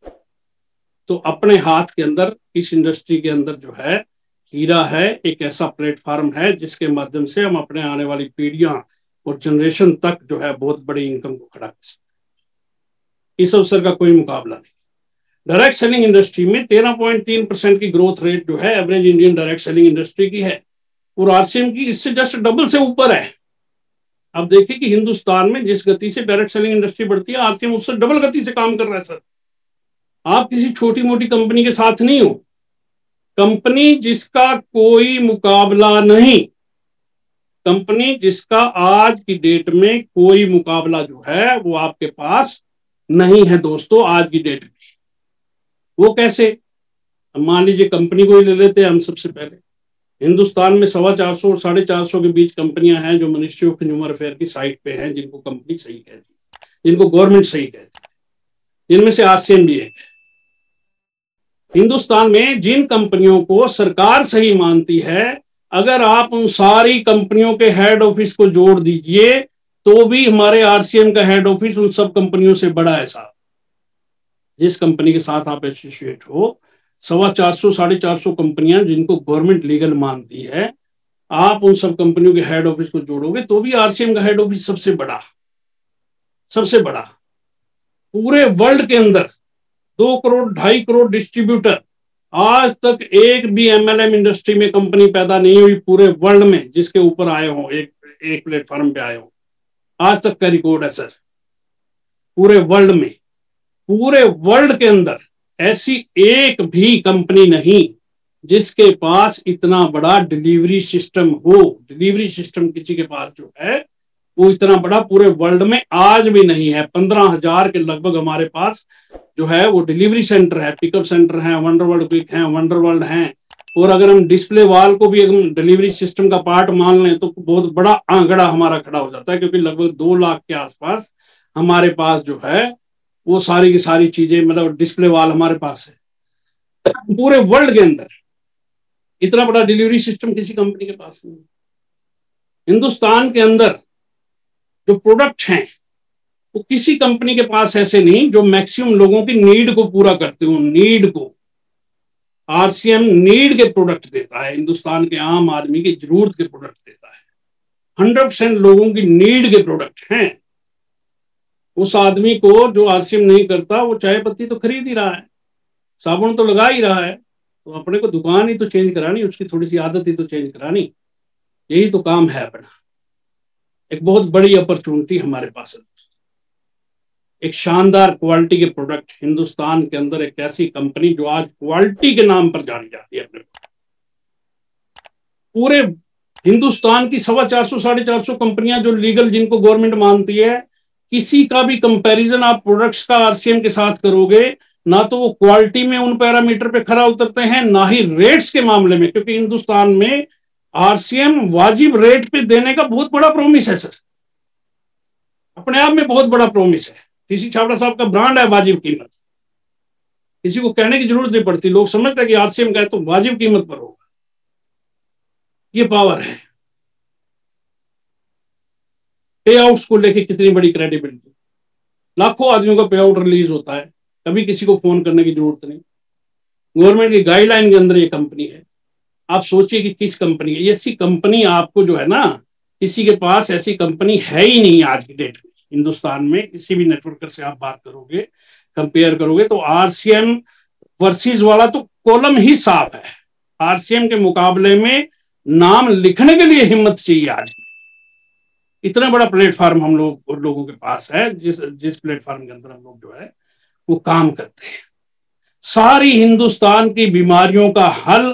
तो अपने हाथ के अंदर, इस इंडस्ट्री के अंदर जो है हीरा है, एक ऐसा प्लेटफॉर्म है जिसके माध्यम से हम अपने आने वाली पीढ़ियां और जनरेशन तक जो है बहुत बड़ी इनकम को खड़ा कर सकते। इस अवसर का कोई मुकाबला नहीं। डायरेक्ट सेलिंग इंडस्ट्री में 13.3% की ग्रोथ रेट जो है average Indian direct selling industry की है, और आरसीएम की इससे जस्ट डबल से ऊपर है। अब देखिए कि हिंदुस्तान में जिस गति से डायरेक्ट सेलिंग इंडस्ट्री बढ़ती है, आरसीएम उससे डबल गति से काम कर रहा है सर। आप किसी छोटी मोटी कंपनी के साथ नहीं हो, कंपनी जिसका कोई मुकाबला नहीं, कंपनी जिसका आज की डेट में कोई मुकाबला जो है वो आपके पास नहीं है दोस्तों। आज की डेट में वो कैसे? मान लीजिए कंपनी को ही ले लेते हैं हम। सबसे पहले हिंदुस्तान में 425 और 450 के बीच कंपनियां हैं जो मिनिस्ट्री ऑफ कंज्यूमर अफेयर की साइट पे हैं, जिनको कंपनी सही कहती है, जिनको गवर्नमेंट सही कहती है, जिनमें से आरसीएम भी एक है। हिंदुस्तान में जिन कंपनियों को सरकार सही मानती है, अगर आप उन सारी कंपनियों के हेड ऑफिस को जोड़ दीजिए तो भी हमारे आरसीएम का हेड ऑफिस उन सब कंपनियों से बड़ा है साहब। जिस कंपनी के साथ आप एसोसिएट हो, 425 450 कंपनियां जिनको गवर्नमेंट लीगल मानती है, आप उन सब कंपनियों के हेड ऑफिस को जोड़ोगे तो भी आरसीएम का हेड ऑफिस सबसे बड़ा, सबसे बड़ा पूरे वर्ल्ड के अंदर। 2 करोड़ 2.5 करोड़ डिस्ट्रीब्यूटर, आज तक एक भी एमएलएम इंडस्ट्री में कंपनी पैदा नहीं हुई पूरे वर्ल्ड में जिसके ऊपर आए हो, एक प्लेटफॉर्म पे आए हो। आज तक का रिकॉर्ड है सर पूरे वर्ल्ड में। पूरे वर्ल्ड के अंदर ऐसी एक भी कंपनी नहीं जिसके पास इतना बड़ा डिलीवरी सिस्टम हो। डिलीवरी सिस्टम किसी के पास जो है वो इतना बड़ा पूरे वर्ल्ड में आज भी नहीं है। 15,000 के लगभग हमारे पास जो है वो डिलीवरी सेंटर है, पिकअप सेंटर है, वंडरवर्ल्ड क्विक है, वंडरवर्ल्ड है। और अगर हम डिस्प्ले वॉल को भी अगर डिलीवरी सिस्टम का पार्ट मान लें तो बहुत बड़ा आंकड़ा हमारा खड़ा हो जाता है, क्योंकि लगभग 2 लाख के आसपास हमारे पास जो है वो सारी की सारी चीजें, मतलब डिस्प्ले वॉल हमारे पास है। पूरे वर्ल्ड के अंदर इतना बड़ा डिलीवरी सिस्टम किसी कंपनी के पास नहीं। हिंदुस्तान के अंदर जो प्रोडक्ट हैं वो किसी कंपनी के पास ऐसे नहीं जो मैक्सिमम लोगों की नीड को पूरा करते हो। नीड को आरसीएम नीड के प्रोडक्ट देता है, हिंदुस्तान के आम आदमी की जरूरत के प्रोडक्ट देता है। 100% लोगों की नीड के प्रोडक्ट हैं। उस आदमी को जो आरसीएम नहीं करता वो चाय पत्ती तो खरीद ही रहा है, साबुन तो लगा ही रहा है, तो अपने को दुकान ही तो चेंज करानी, उसकी थोड़ी सी आदत ही तो चेंज करानी। यही तो काम है अपना। एक बहुत बड़ी अपॉर्चुनिटी हमारे पास है, एक शानदार क्वालिटी के प्रोडक्ट। हिंदुस्तान के अंदर एक ऐसी कंपनी जो आज क्वालिटी के नाम पर जानी जाती है। अपने पूरे हिंदुस्तान की 425 450 कंपनियां जो लीगल, जिनको गवर्नमेंट मानती है, किसी का भी कंपैरिजन आप प्रोडक्ट्स का आरसीएम के साथ करोगे ना तो वो क्वालिटी में उन पैरामीटर पे खरा उतरते हैं, ना ही रेट्स के मामले में, क्योंकि हिंदुस्तान में आरसीएम वाजिब रेट पे देने का बहुत बड़ा प्रॉमिस है सर। अपने आप में बहुत बड़ा प्रॉमिस है। किसी छाबड़ा साहब का ब्रांड है वाजिब कीमत, किसी को कहने की जरूरत नहीं पड़ती। लोग समझते हैं कि आरसीएम का है तो वाजिब कीमत पर होगा। ये पावर है। पे आउट्स को लेके कितनी बड़ी क्रेडिबिलिटी, लाखों आदमियों का पे आउट रिलीज होता है, कभी किसी को फोन करने की जरूरत नहीं। गवर्नमेंट की गाइडलाइन के अंदर ये कंपनी है। आप सोचिए कि किस कंपनी है, ऐसी कंपनी आपको जो है ना, किसी के पास ऐसी कंपनी है ही नहीं आज की डेट में। हिंदुस्तान में किसी भी नेटवर्कर से आप बात करोगे, कंपेयर करोगे, तो आरसीएम वर्सेस वाला तो कॉलम ही साफ है। आरसीएम के मुकाबले में नाम लिखने के लिए हिम्मत चाहिए आज। इतना बड़ा प्लेटफॉर्म हम लोगों के पास है, जिस प्लेटफॉर्म के अंदर हम लोग जो है वो काम करते हैं। सारी हिंदुस्तान की बीमारियों का हल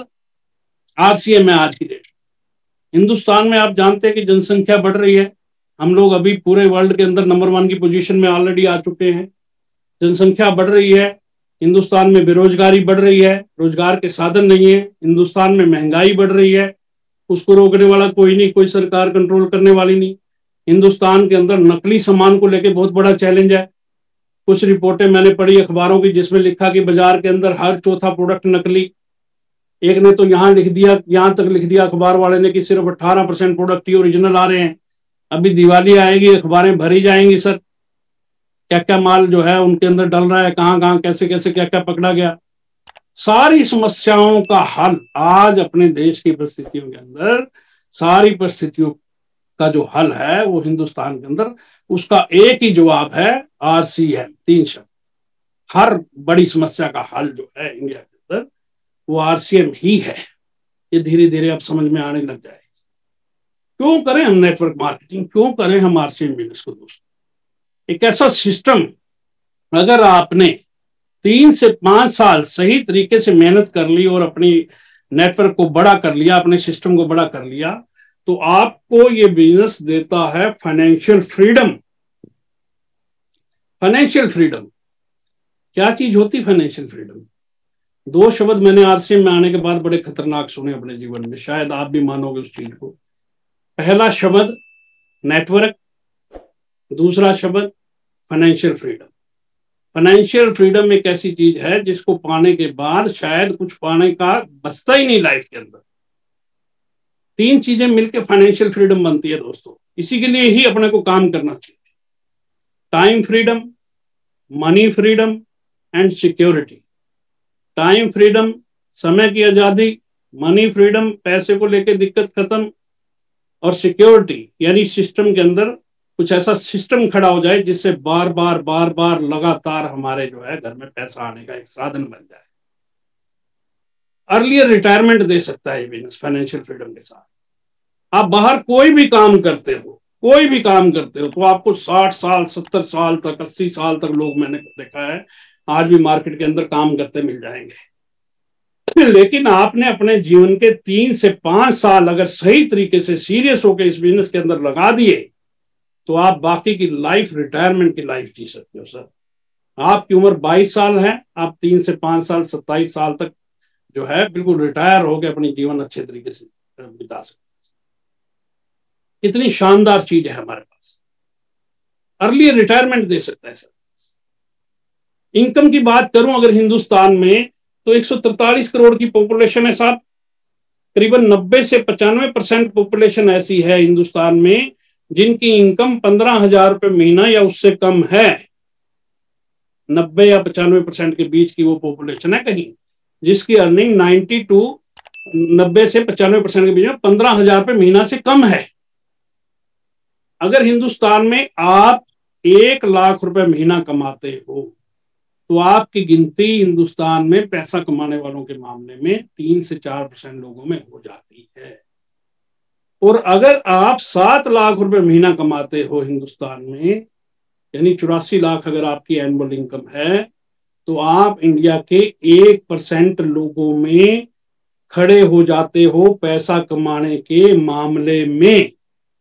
आरसीएम है आज की डेट। हिंदुस्तान में आप जानते हैं कि जनसंख्या बढ़ रही है। हम लोग अभी पूरे वर्ल्ड के अंदर नंबर 1 की पोजीशन में ऑलरेडी आ चुके हैं। जनसंख्या बढ़ रही है, हिंदुस्तान में बेरोजगारी बढ़ रही है, रोजगार के साधन नहीं है, हिंदुस्तान में महंगाई बढ़ रही है, उसको रोकने वाला कोई नहीं, कोई सरकार कंट्रोल करने वाली नहीं। हिंदुस्तान के अंदर नकली सामान को लेकर बहुत बड़ा चैलेंज है। कुछ रिपोर्टें मैंने पढ़ी अखबारों की जिसमें लिखा कि बाजार के अंदर हर चौथा प्रोडक्ट नकली। एक ने तो यहां लिख दिया, यहां तक लिख दिया अखबार वाले ने कि सिर्फ 18% प्रोडक्ट ही ओरिजिनल आ रहे हैं। अभी दिवाली आएगी, अखबारें भरी जाएंगी सर, क्या क्या माल जो है उनके अंदर डल रहा है, कहां कहां कैसे कैसे क्या क्या पकड़ा गया। सारी समस्याओं का हल आज अपने देश की परिस्थितियों के अंदर, सारी परिस्थितियों का जो हल है वो हिंदुस्तान के अंदर, उसका एक ही जवाब है आरसीएम। 3 शब्द। हर बड़ी समस्या का हल जो है इंडिया के अंदर वो आरसीएम ही है। ये धीरे धीरे अब समझ में आने लग जाएगी। क्यों करें हम नेटवर्क मार्केटिंग, क्यों करें हम आरसीएम बिजनेस को दोस्तों? एक ऐसा सिस्टम, अगर आपने 3 से 5 साल सही तरीके से मेहनत कर ली और अपनी नेटवर्क को बड़ा कर लिया, अपने सिस्टम को बड़ा कर लिया, तो आपको ये बिजनेस देता है फाइनेंशियल फ्रीडम। फाइनेंशियल फ्रीडम क्या चीज होती? फाइनेंशियल फ्रीडम 2 शब्द मैंने आरसीएम में आने के बाद बड़े खतरनाक सुने अपने जीवन में, शायद आप भी मानोगे उस चीज को। पहला शब्द नेटवर्क, दूसरा शब्द फाइनेंशियल फ्रीडम। फाइनेंशियल फ्रीडम एक ऐसी चीज है जिसको पाने के बाद शायद कुछ पाने का बचता ही नहीं लाइफ के अंदर। 3 चीजें मिलकर फाइनेंशियल फ्रीडम बनती है दोस्तों। इसी के लिए ही अपने को काम करना चाहिए। Time freedom, money freedom and security. Time freedom, समय की आजादी, मनी फ्रीडम, पैसे को लेकर दिक्कत खत्म, और सिक्योरिटी यानी सिस्टम के अंदर कुछ ऐसा सिस्टम खड़ा हो जाए जिससे बार बार लगातार हमारे जो है घर में पैसा आने का एक साधन बन जाए। अर्लियर रिटायरमेंट दे सकता है ये बिजनेस फाइनेंशियल फ्रीडम के साथ। आप बाहर कोई भी काम करते हो, तो आपको 60 साल 70 साल तक 80 साल तक लोग मैंने देखा है आज भी मार्केट के अंदर काम करते मिल जाएंगे। लेकिन आपने अपने जीवन के 3 से 5 साल अगर सही तरीके से सीरियस होकर इस बिजनेस के अंदर लगा दिए तो आप बाकी की लाइफ रिटायरमेंट की लाइफ जी सकते हो सर। आपकी उम्र 22 साल है, आप 3 से 5 साल 27 साल तक जो है बिल्कुल रिटायर होकर अपनी जीवन अच्छे तरीके से बिता सकते हैं। इतनी शानदार चीज है हमारे पास, अर्ली रिटायरमेंट दे सकता है सर। इनकम की बात करूं अगर हिंदुस्तान में तो 143 करोड़ की पॉपुलेशन है साहब। करीबन 90 से 95% पॉपुलेशन ऐसी है हिंदुस्तान में जिनकी इनकम 15,000 रुपए महीना या उससे कम है। 90 या 95% के बीच की वो पॉपुलेशन है कहीं जिसकी अर्निंग 90 से 95% के बीच में 15,000 रुपए महीना से कम है। अगर हिंदुस्तान में आप 1 लाख रुपए महीना कमाते हो तो आपकी गिनती हिंदुस्तान में पैसा कमाने वालों के मामले में 3 से 4% लोगों में हो जाती है। और अगर आप 7 लाख रुपए महीना कमाते हो हिंदुस्तान में, यानी 84 लाख अगर आपकी एनुअल इनकम है, तो आप इंडिया के 1% लोगों में खड़े हो जाते हो पैसा कमाने के मामले में।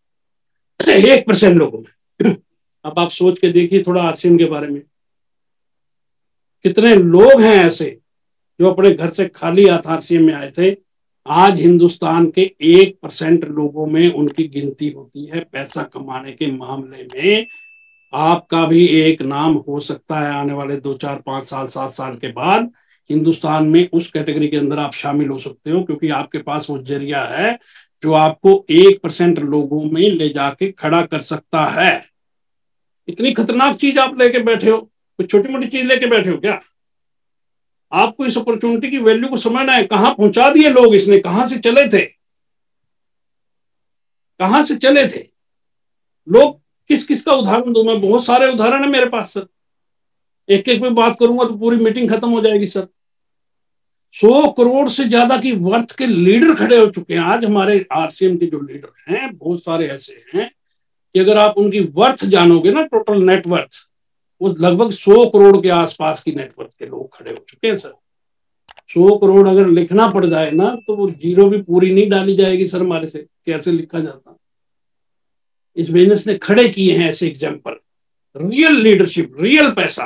1% लोगों में। अब आप सोच के देखिए थोड़ा आरसीएम के बारे में। कितने लोग हैं ऐसे जो अपने घर से खाली हाथ आरसीएम में आए थे। आज हिंदुस्तान के 1% लोगों में उनकी गिनती होती है पैसा कमाने के मामले में। आपका भी एक नाम हो सकता है आने वाले 2 4 5 साल 7 साल के बाद हिंदुस्तान में उस कैटेगरी के अंदर आप शामिल हो सकते हो, क्योंकि आपके पास वो जरिया है जो आपको 1% लोगों में ले जाके खड़ा कर सकता है। इतनी खतरनाक चीज आप लेके बैठे हो, कोई छोटी मोटी चीज लेके बैठे हो क्या? आपको इस अपॉर्चुनिटी की वैल्यू को समझना है। कहां पहुंचा दिए लोग, इसने कहां से चले थे, कहां से चले थे लोग। किस किस का उदाहरण दूं मैं? बहुत सारे उदाहरण है मेरे पास सर, एक एक में बात करूंगा तो पूरी मीटिंग खत्म हो जाएगी सर। 100 करोड़ से ज्यादा की वर्थ के लीडर खड़े हो चुके हैं आज हमारे आरसीएम के जो लीडर हैं, बहुत सारे ऐसे हैं कि अगर आप उनकी वर्थ जानोगे ना, टोटल नेटवर्थ, वो लगभग 100 करोड़ के आसपास की नेटवर्थ के लोग खड़े हो चुके हैं सर। 100 करोड़ अगर लिखना पड़ जाए ना तो वो जीरो भी पूरी नहीं डाली जाएगी सर हमारे से, कैसे लिखा जाता। इस बिजनेस ने खड़े किए हैं ऐसे एग्जाम्पल, रियल लीडरशिप, रियल पैसा,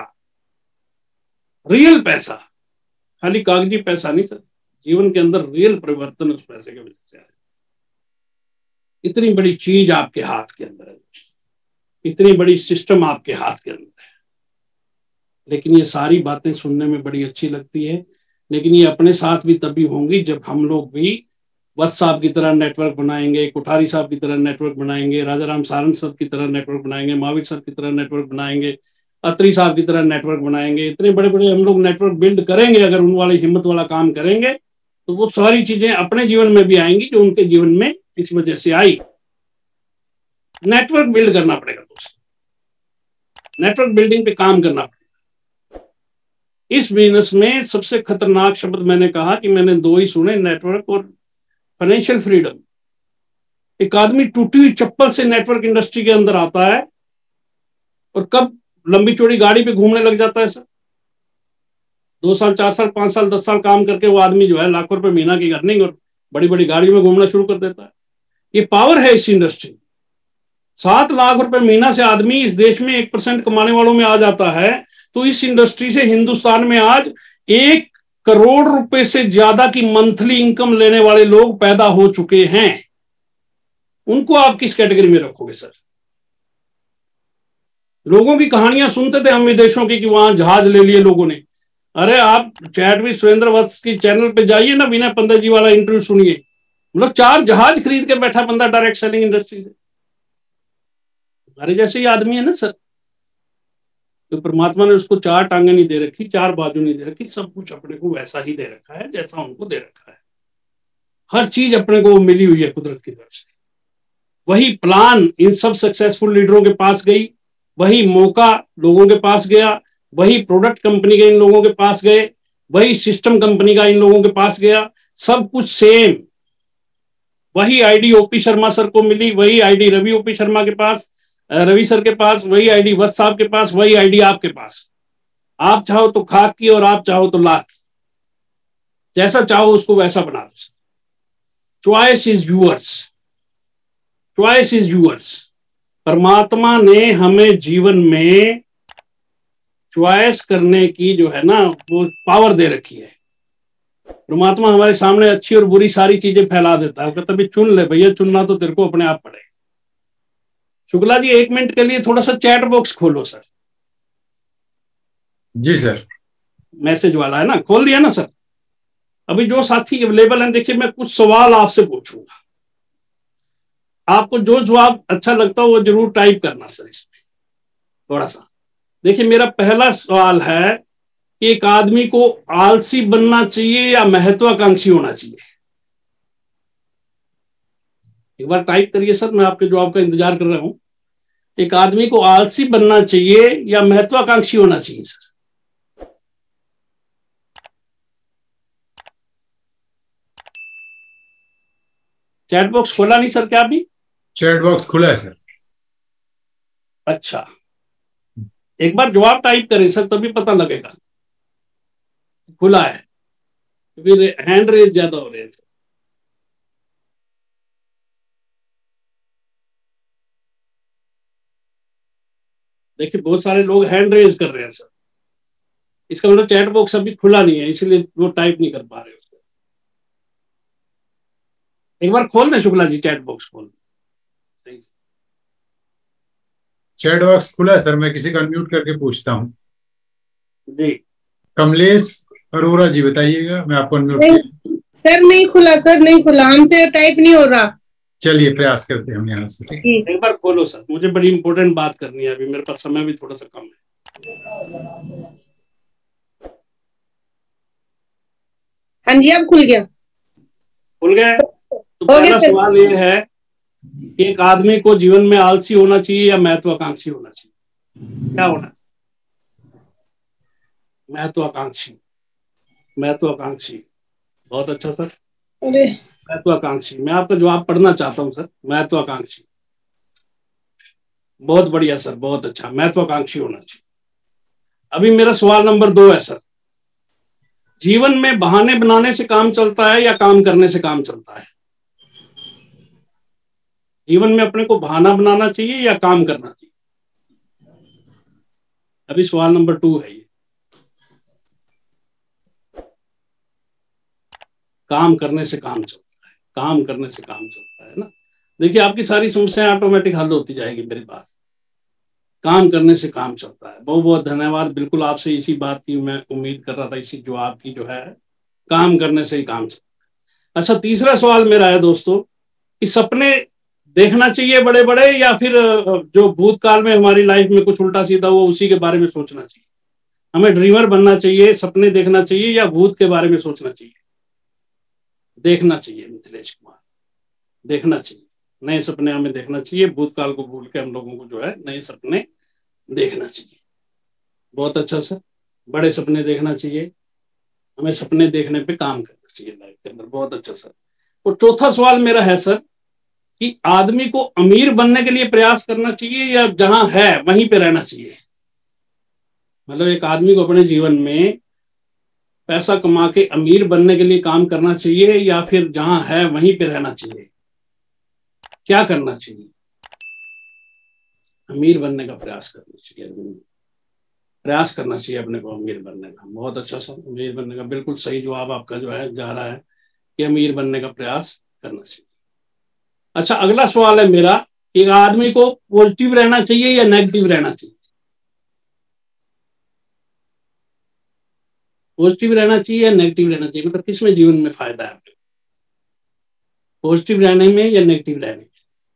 रियल पैसा, खाली कागजी पैसा नहीं सर, जीवन के अंदर रियल परिवर्तन उस पैसे की वजह से आया। इतनी बड़ी चीज आपके हाथ के अंदर है, इतनी बड़ी सिस्टम आपके हाथ के अंदर है। लेकिन ये सारी बातें सुनने में बड़ी अच्छी लगती है, लेकिन ये अपने साथ भी तभी होंगी जब हम लोग भी वत्स साहब की तरह नेटवर्क बनाएंगे, कोठारी साहब की तरह नेटवर्क बनाएंगे, राजा राम सारंग साहब की तरह नेटवर्क बनाएंगे, महावीर साहब की तरह नेटवर्क बनाएंगे, अत्री साहब की तरह नेटवर्क बनाएंगे। इतने बड़े बड़े हम लोग नेटवर्क बिल्ड करेंगे, अगर उन वाली हिम्मत वाला काम करेंगे तो वो सारी चीजें अपने जीवन में भी आएंगी जो उनके जीवन में इस वजह से आई। नेटवर्क बिल्ड करना पड़ेगा दोस्तों, नेटवर्क बिल्डिंग पे काम करना पड़ेगा। इस बिजनेस में सबसे खतरनाक शब्द मैंने कहा कि मैंने दो ही सुने, नेटवर्क और फाइनेंशियल फ्रीडम। एक आदमी टूटी हुई चप्पल से नेटवर्क इंडस्ट्री के अंदर आता है और कब लंबी चौड़ी गाड़ी पे घूमने लग जाता है सर। 2 साल 4 साल 5 साल 10 साल काम करके वो आदमी जो है लाखों रुपए महीना की अर्निंग और बड़ी बड़ी गाड़ियों में घूमना शुरू कर देता है। ये पावर है इस इंडस्ट्री। 7 लाख रुपए महीना से आदमी इस देश में 1% कमाने वालों में आ जाता है, तो इस इंडस्ट्री से हिंदुस्तान में आज 1 करोड़ रुपए से ज्यादा की मंथली इनकम लेने वाले लोग पैदा हो चुके हैं। उनको आप किस कैटेगरी में रखोगे सर? लोगों की कहानियां सुनते थे हम विदेशों की कि वहां जहाज ले लिए लोगों ने। अरे आप चैट विद सुरेंद्र वत्स की चैनल पे जाइए ना, विनय पंडित जी वाला इंटरव्यू सुनिए, मतलब 4 जहाज खरीद के बैठा बंदा डायरेक्ट सेलिंग इंडस्ट्री से। हमारे जैसे ही आदमी है ना सर, तो परमात्मा ने उसको 4 टांगे नहीं दे रखी, 4 बाजू नहीं दे रखी, सब कुछ अपने को वैसा ही दे रखा है जैसा उनको दे रखा है। हर चीज अपने को मिली हुई है कुदरत की तरफ से। वही प्लान इन सब सक्सेसफुल लीडरों के पास गई, वही मौका लोगों के पास गया, वही प्रोडक्ट कंपनी के इन लोगों के पास गए, वही सिस्टम कंपनी का इन लोगों के पास गया, सब कुछ सेम। वही आईडी ओपी शर्मा सर को मिली, वही आईडी रवि ओपी शर्मा के पास, रवि सर के पास, वही आईडी वत्स साहब के पास, वही आईडी आपके पास। आप चाहो तो खाक की और आप चाहो तो लाख की, जैसा चाहो उसको वैसा बना दो। Choice is yours, choice is yours. परमात्मा ने हमें जीवन में चॉइस करने की जो है ना वो पावर दे रखी है। परमात्मा हमारे सामने अच्छी और बुरी सारी चीजें फैला देता है, कहता भी चुन ले भैया, चुनना तो तेरे को अपने आप पड़ेगा। शुक्ला जी 1 मिनट के लिए थोड़ा सा चैट बॉक्स खोलो सर। जी सर। मैसेज वाला है ना, खोल दिया ना सर? अभी जो साथी अवेलेबल हैं, देखिए मैं कुछ सवाल आपसे पूछूंगा, आपको जो जवाब अच्छा लगता हो वो जरूर टाइप करना सर इसमें थोड़ा सा। देखिए मेरा पहला सवाल है कि एक आदमी को आलसी बनना चाहिए या महत्वाकांक्षी होना चाहिए? एक बार टाइप करिए सर, मैं आपके जवाब का इंतजार कर रहा हूं। एक आदमी को आलसी बनना चाहिए या महत्वाकांक्षी होना चाहिए सर? चैट बॉक्स खोला नहीं सर क्या अभी? चैट बॉक्स खुला है सर। अच्छा, एक बार जवाब टाइप करें सर, तभी पता लगेगा खुला है। फिर हैंड रेज ज्यादा हो रहे हैं सर। देखिए बहुत सारे लोग हैंड रेज कर रहे हैं सर, इसका मतलब चैट बॉक्स अभी खुला नहीं है, इसलिए वो टाइप नहीं कर पा रहे उसको। एक बार खोल दें शुक्ला जी, चैट बॉक्स खोल सही से। चैट बॉक्स खुला है सर, मैं किसी को अनम्यूट करके पूछता हूँ। जी कमलेश अरोरा जी बताइएगा, मैं आपको अनम्यूट सर नहीं खुला सर, नहीं खुला, हमसे टाइप नहीं हो रहा। चलिए प्रयास करते हैं हम यहाँ से। एक बार बोलो सर, मुझे बड़ी इंपॉर्टेंट बात करनी है, अभी मेरे पास समय भी थोड़ा सा कम है। हाँ जी, अब खुल गया। खुल गया। तो पहला सवाल ये है कि एक आदमी को जीवन में आलसी होना चाहिए या महत्वाकांक्षी होना चाहिए? क्या होना? महत्वाकांक्षी। महत्वाकांक्षी, बहुत अच्छा सर। महत्वाकांक्षी, मैं आपका जवाब पढ़ना चाहता हूं सर। महत्वाकांक्षी, बहुत बढ़िया सर, बहुत अच्छा, महत्वाकांक्षी होना चाहिए। अभी मेरा सवाल नंबर 2 है सर, जीवन में बहाने बनाने से काम चलता है या काम करने से काम चलता है? जीवन में अपने को बहाना बनाना चाहिए या काम करना चाहिए? अभी सवाल नंबर 2 है ये। काम करने से काम चलता है, काम करने से काम चलता है ना। देखिए आपकी सारी समस्याएं ऑटोमेटिक हल होती जाएगी मेरी बात। काम करने से काम चलता है। बहुत बहुत धन्यवाद। बिल्कुल आपसे इसी बात की मैं उम्मीद कर रहा था, इसी जवाब की जो है, काम करने से ही काम चलता है। अच्छा, तीसरा सवाल मेरा है दोस्तों कि सपने देखना चाहिए बड़े बड़े या फिर जो भूतकाल में हमारी लाइफ में कुछ उल्टा सीधा हुआ उसी के बारे में सोचना चाहिए? हमें ड्रीमर बनना चाहिए, सपने देखना चाहिए या भूत के बारे में सोचना चाहिए? देखना चाहिए मिथिलेश कुमार, देखना चाहिए। नए सपने हमें देखना चाहिए, भूतकाल को भूल के हम लोगों को जो है नए सपने देखना चाहिए। बहुत अच्छा सर, बड़े सपने देखना चाहिए, हमें सपने देखने पे काम करना चाहिए लाइफ के अंदर। बहुत अच्छा सर। और चौथा सवाल मेरा है सर कि आदमी को अमीर बनने के लिए प्रयास करना चाहिए या जहां है वहीं पे रहना चाहिए? मतलब एक आदमी को अपने जीवन में पैसा कमा के अमीर बनने के लिए काम करना चाहिए या फिर जहां है वहीं पे रहना चाहिए? क्या करना चाहिए? अमीर बनने का प्रयास करना चाहिए, प्रयास करना चाहिए अपने को अमीर बनने का। बहुत अच्छा सर, अमीर बनने का बिल्कुल सही जवाब आपका जो है जा रहा है कि अमीर बनने का प्रयास करना चाहिए। अच्छा, अगला सवाल है मेरा, एक आदमी को पॉजिटिव रहना चाहिए या नेगेटिव रहना चाहिए? पॉजिटिव रहना चाहिए या नेगेटिव रहना चाहिए, मतलब किसमें जीवन में फायदा है आपको, पॉजिटिव रहने में या नेगेटिव रहने में?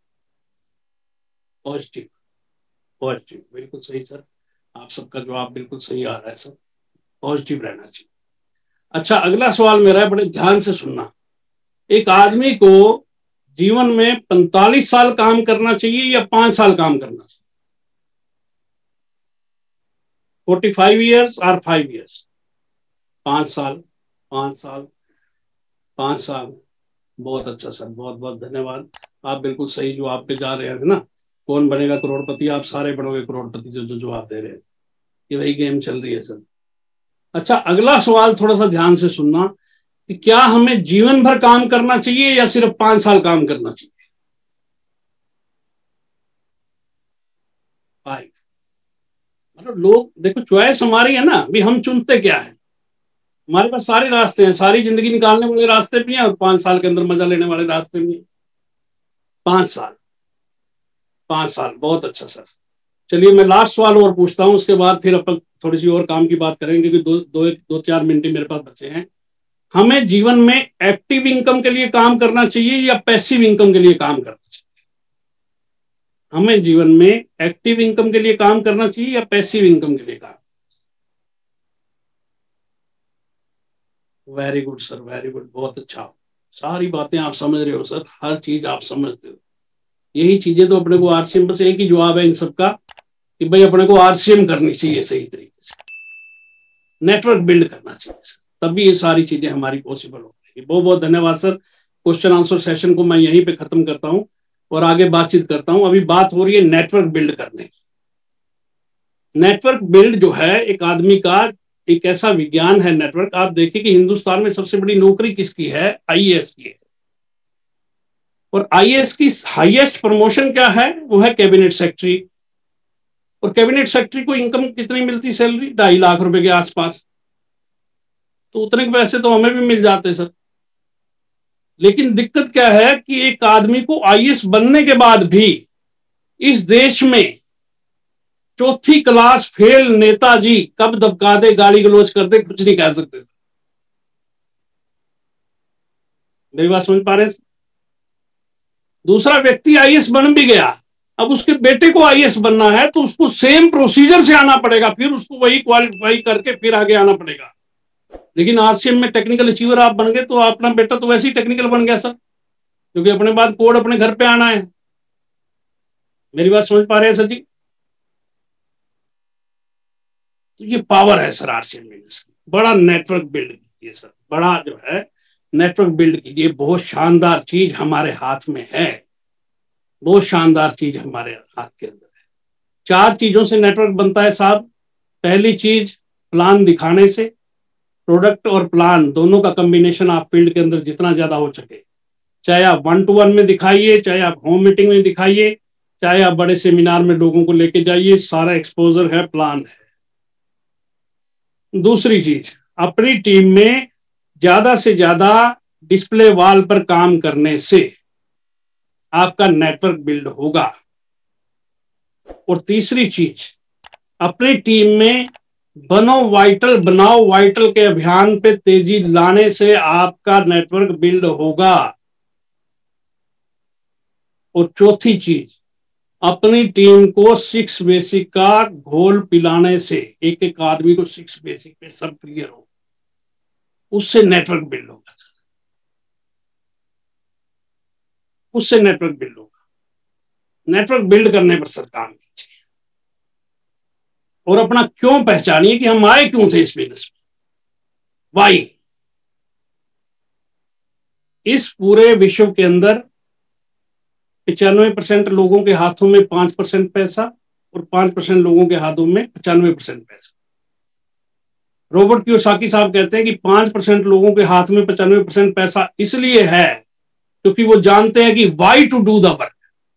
पॉजिटिव, पॉजिटिव, बिल्कुल सही सर, आप सबका जवाब बिल्कुल सही आ रहा है सर, पॉजिटिव रहना चाहिए। अच्छा, अगला सवाल मेरा है, बड़े ध्यान से सुनना। एक आदमी को जीवन में 45 साल काम करना चाहिए या 5 साल काम करना चाहिए? 45 ईयर्स और 5 ईयर्स? 5 साल, 5 साल, 5 साल। बहुत अच्छा सर, बहुत बहुत धन्यवाद। आप बिल्कुल सही जवाब पे जा रहे हैं ना। कौन बनेगा करोड़पति, आप सारे बनोगे करोड़पति जो जो जवाब दे रहे हैं। ये वही गेम चल रही है सर। अच्छा, अगला सवाल थोड़ा सा ध्यान से सुनना कि क्या हमें जीवन भर काम करना चाहिए या सिर्फ 5 साल काम करना चाहिए? 5। मतलब लोग देखो, चॉइस हमारी है ना, अभी हम चुनते क्या है। हमारे पास सारे रास्ते हैं, सारी जिंदगी निकालने वाले रास्ते भी हैं और 5 साल के अंदर मजा लेने वाले रास्ते भी हैं। 5 साल, 5 साल, बहुत अच्छा सर। चलिए मैं लास्ट सवाल और पूछता हूं, उसके बाद फिर अपन थोड़ी सी और काम की बात करेंगे क्योंकि दो 4 मिनट ही मेरे पास बचे हैं। हमें जीवन में एक्टिव इनकम के लिए काम करना चाहिए या पैसिव इनकम के लिए काम करना चाहिए? हमें जीवन में एक्टिव इनकम के लिए काम करना चाहिए या पैसिव इनकम के लिए काम? Very good sir, very good, बहुत अच्छा। सारी बातें आप समझ रहे हो सर, हर चीज आप समझते हो। यही चीजें तो अपने को आरसीएम, बस एक ही जवाब है इन सबका कि भाई अपने को आरसीएम करनी चाहिए सही तरीके से, नेटवर्क बिल्ड करना चाहिए सर, तभी ये सारी चीजें हमारी पॉसिबल हो पाएगी। बहुत बहुत धन्यवाद सर। क्वेश्चन आंसर सेशन को मैं यहीं पे खत्म करता हूं और आगे बातचीत करता हूं। अभी बात हो रही है नेटवर्क बिल्ड करने की। नेटवर्क बिल्ड जो है एक आदमी का एक ऐसा विज्ञान है नेटवर्क। आप देखिए कि हिंदुस्तान में सबसे बड़ी नौकरी किसकी है? आईएएस की है। और आईएएस की हाईएस्ट प्रमोशन क्या है? वो है कैबिनेट सेक्रेटरी। और कैबिनेट सेक्रेटरी को इनकम कितनी मिलती, सैलरी? 2.5 लाख रुपए के आसपास। तो उतने के पैसे तो हमें भी मिल जाते सर। लेकिन दिक्कत क्या है कि एक आदमी को आईएएस बनने के बाद भी इस देश में 4थी क्लास फेल नेताजी कब दबका दे, गाली गलौज कर दे, कुछ नहीं कह सकते। मेरी बात समझ पा रहे हैं? दूसरा व्यक्ति आईएएस बन भी गया, अब उसके बेटे को आईएएस बनना है तो उसको सेम प्रोसीजर से आना पड़ेगा, फिर उसको वही क्वालिफाई करके फिर आगे आना पड़ेगा। लेकिन आरसीएम में टेक्निकल अचीवर आप बन गए तो अपना बेटा तो वैसे ही टेक्निकल बन गया सर, क्योंकि अपने बाद कोड अपने घर पे आना है। मेरी बात समझ पा रहे हैं सर जी? तो ये पावर है सर आरसीएम बिजनेस की। बड़ा नेटवर्क बिल्ड कीजिए सर, बड़ा जो है नेटवर्क बिल्ड कीजिए। बहुत शानदार चीज हमारे हाथ में है, बहुत शानदार चीज हमारे हाथ के अंदर है। 4 चीजों से नेटवर्क बनता है साहब। पहली चीज प्लान दिखाने से। प्रोडक्ट और प्लान दोनों का कॉम्बिनेशन आप फील्ड के अंदर जितना ज्यादा हो सके, चाहे आप 1-to-1 में दिखाइए, चाहे आप होम मीटिंग में दिखाइए, चाहे आप बड़े सेमिनार में लोगों को लेके जाइए, सारा एक्सपोजर है, प्लान है। दूसरी चीज, अपनी टीम में ज्यादा से ज्यादा डिस्प्ले वॉल पर काम करने से आपका नेटवर्क बिल्ड होगा। और तीसरी चीज, अपनी टीम में बनाओ वाइटल के अभियान पे तेजी लाने से आपका नेटवर्क बिल्ड होगा। और चौथी चीज, अपनी टीम को 6 बेसिक का घोल पिलाने से, एक एक आदमी को 6 बेसिक पे सब क्लियर हो, उससे नेटवर्क बिल्ड होगा सर, उससे नेटवर्क बिल्ड होगा। नेटवर्क बिल्ड करने पर सर काम कीजिए और अपना क्यों पहचानिए कि हम आए क्यों थे इस बिजनेस में। वाई। इस पूरे विश्व के अंदर 95% लोगों के हाथों में 5% पैसा और 5% लोगों के हाथों में 95% पैसा। रॉबर्ट कियोसाकी साहब कहते हैं कि 5% लोगों के हाथ में 95% पैसा इसलिए है क्योंकि वो जानते हैं कि why to do the work,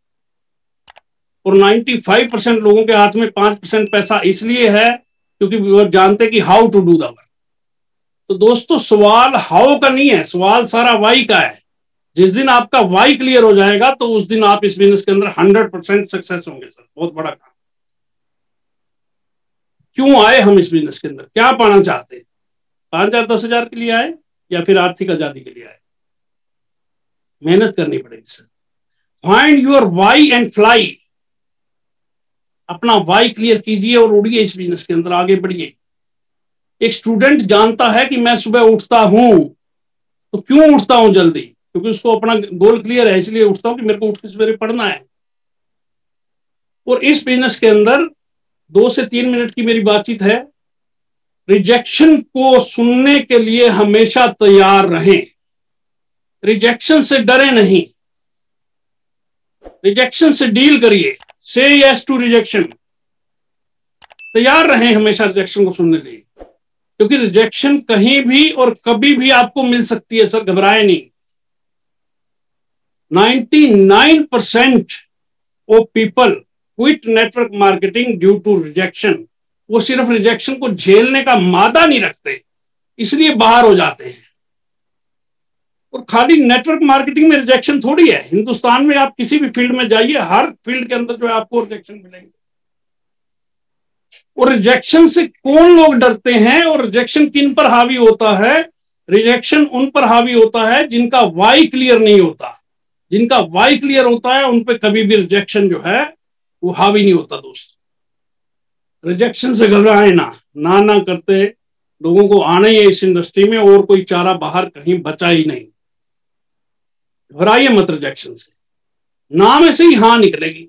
और 95% लोगों के हाथ में 5% पैसा इसलिए है क्योंकि वो जानते हैं कि how to do the work. तो दोस्तों, सवाल हाउ का नहीं है, सवाल सारा वाई का है। जिस दिन आपका वाई क्लियर हो जाएगा तो उस दिन आप इस बिजनेस के अंदर 100% सक्सेस होंगे सर। बहुत बड़ा काम। क्यों आए हम इस बिजनेस के अंदर, क्या पाना चाहते हैं? 5,000 10,000 के लिए आए या फिर आर्थिक आजादी के लिए आए? मेहनत करनी पड़ेगी sir. Find your why and fly. अपना वाई क्लियर कीजिए और उड़िए इस बिजनेस के अंदर, आगे बढ़िए। एक स्टूडेंट जानता है कि मैं सुबह उठता हूं तो क्यों उठता हूं जल्दी, क्योंकि उसको अपना गोल क्लियर है, इसलिए उठता हूं कि मेरे को उठ के सवेरे पढ़ना है। और इस बिजनेस के अंदर 2 से 3 मिनट की मेरी बातचीत है। रिजेक्शन को सुनने के लिए हमेशा तैयार रहें। रिजेक्शन से डरे नहीं, रिजेक्शन से डील करिए। से यस टू रिजेक्शन। तैयार रहें हमेशा रिजेक्शन को सुनने के लिए, क्योंकि रिजेक्शन कहीं भी और कभी भी आपको मिल सकती है सर, घबराए नहीं। 99% of people quit network marketing due to rejection. वो सिर्फ रिजेक्शन को झेलने का मादा नहीं रखते, इसलिए बाहर हो जाते हैं। और खाली नेटवर्क मार्केटिंग में रिजेक्शन थोड़ी है, हिंदुस्तान में आप किसी भी फील्ड में जाइए, हर फील्ड के अंदर जो है आपको रिजेक्शन मिलेंगे। और रिजेक्शन से कौन लोग डरते हैं और रिजेक्शन किन पर हावी होता है? रिजेक्शन उन पर हावी होता है जिनका वाई क्लियर नहीं होता। जिनका वाई क्लियर होता है उन पर कभी भी रिजेक्शन जो है वो हावी नहीं होता। दोस्त, रिजेक्शन से घबराए ना, ना करते लोगों को आना ही है इस इंडस्ट्री में, और कोई चारा बाहर कहीं बचा ही नहीं। घबराइए मत रिजेक्शन से, ना में से ही हाँ निकलेगी।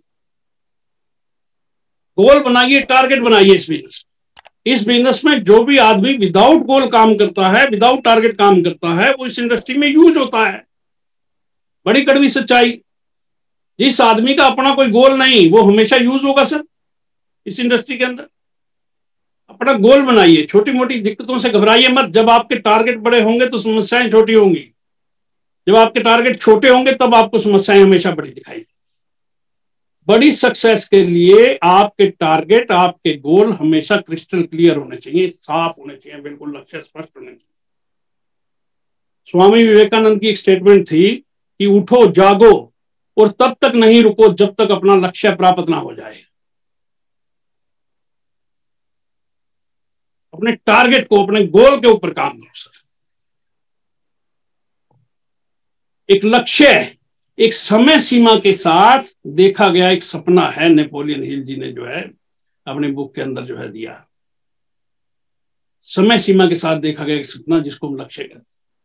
गोल बनाइए, टारगेट बनाइए इस बिजनेस में जो भी आदमी विदाउट गोल काम करता है, विदाउट टारगेट काम करता है, वो इस इंडस्ट्री में यूज होता है। बड़ी कड़वी सच्चाई। जिस आदमी का अपना कोई गोल नहीं, वो हमेशा यूज होगा सर इस इंडस्ट्री के अंदर। अपना गोल बनाइए, छोटी मोटी दिक्कतों से घबराइए मत। जब आपके टारगेट बड़े होंगे तो समस्याएं छोटी होंगी, जब आपके टारगेट छोटे होंगे तब आपको समस्याएं हमेशा बड़ी दिखाई देंगी। बड़ी सक्सेस के लिए आपके टारगेट, आपके गोल हमेशा क्रिस्टल क्लियर होने चाहिए, साफ होने चाहिए, बिल्कुल लक्ष्य स्पष्ट होने चाहिए। स्वामी विवेकानंद की एक स्टेटमेंट थी कि उठो जागो और तब तक नहीं रुको जब तक अपना लक्ष्य प्राप्त ना हो जाए। अपने टारगेट को, अपने गोल के ऊपर काम करो सर। एक लक्ष्य, एक समय सीमा के साथ देखा गया एक सपना है, नेपोलियन हिल जी ने जो है अपनी बुक के अंदर जो है दिया। समय सीमा के साथ देखा गया एक सपना जिसको हम लक्ष्य कहते हैं।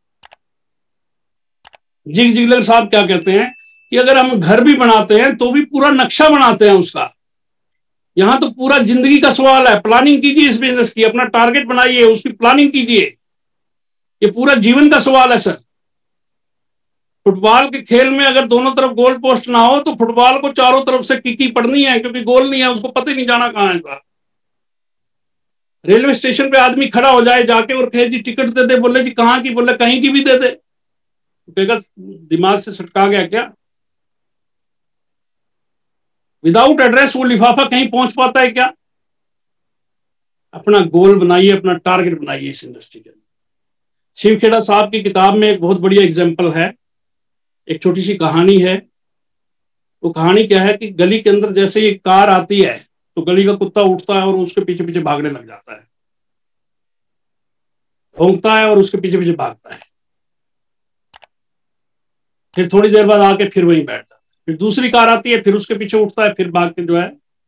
जिग जिगलर साहब क्या कहते हैं कि अगर हम घर भी बनाते हैं तो भी पूरा नक्शा बनाते हैं उसका। यहां तो पूरा जिंदगी का सवाल है। प्लानिंग कीजिए इस बिजनेस की, अपना टारगेट बनाइए, उसकी प्लानिंग कीजिए। ये पूरा जीवन का सवाल है सर। फुटबॉल के खेल में अगर दोनों तरफ गोल पोस्ट ना हो तो फुटबॉल को चारों तरफ से किकी पड़नी है, क्योंकि गोल नहीं है, उसको पता ही नहीं जाना कहां है सर। रेलवे स्टेशन पे आदमी खड़ा हो जाए जाके और कहे जी टिकट दे दे, बोले जी कहां की, बोले कहीं की भी दे दे, कहेगा दिमाग से सटका गया क्या? विदाउट एड्रेस वो लिफाफा कहीं पहुंच पाता है क्या? अपना गोल बनाइए, अपना टारगेट बनाइए इस इंडस्ट्री के अंदर। शिवखेड़ा साहब की किताब में एक बहुत बढ़िया एग्जाम्पल है, एक छोटी सी कहानी है। वो कहानी क्या है कि गली के अंदर जैसे ही कार आती है तो गली का कुत्ता उठता है और उसके पीछे पीछे भागने लग जाता है, भौंकता है और उसके पीछे पीछे भागता है। फिर थोड़ी देर बाद आके फिर वहीं बैठ जाता है। फिर दूसरी कार आती है, फिर उसके पीछे उठता है, फिर भाग के जो है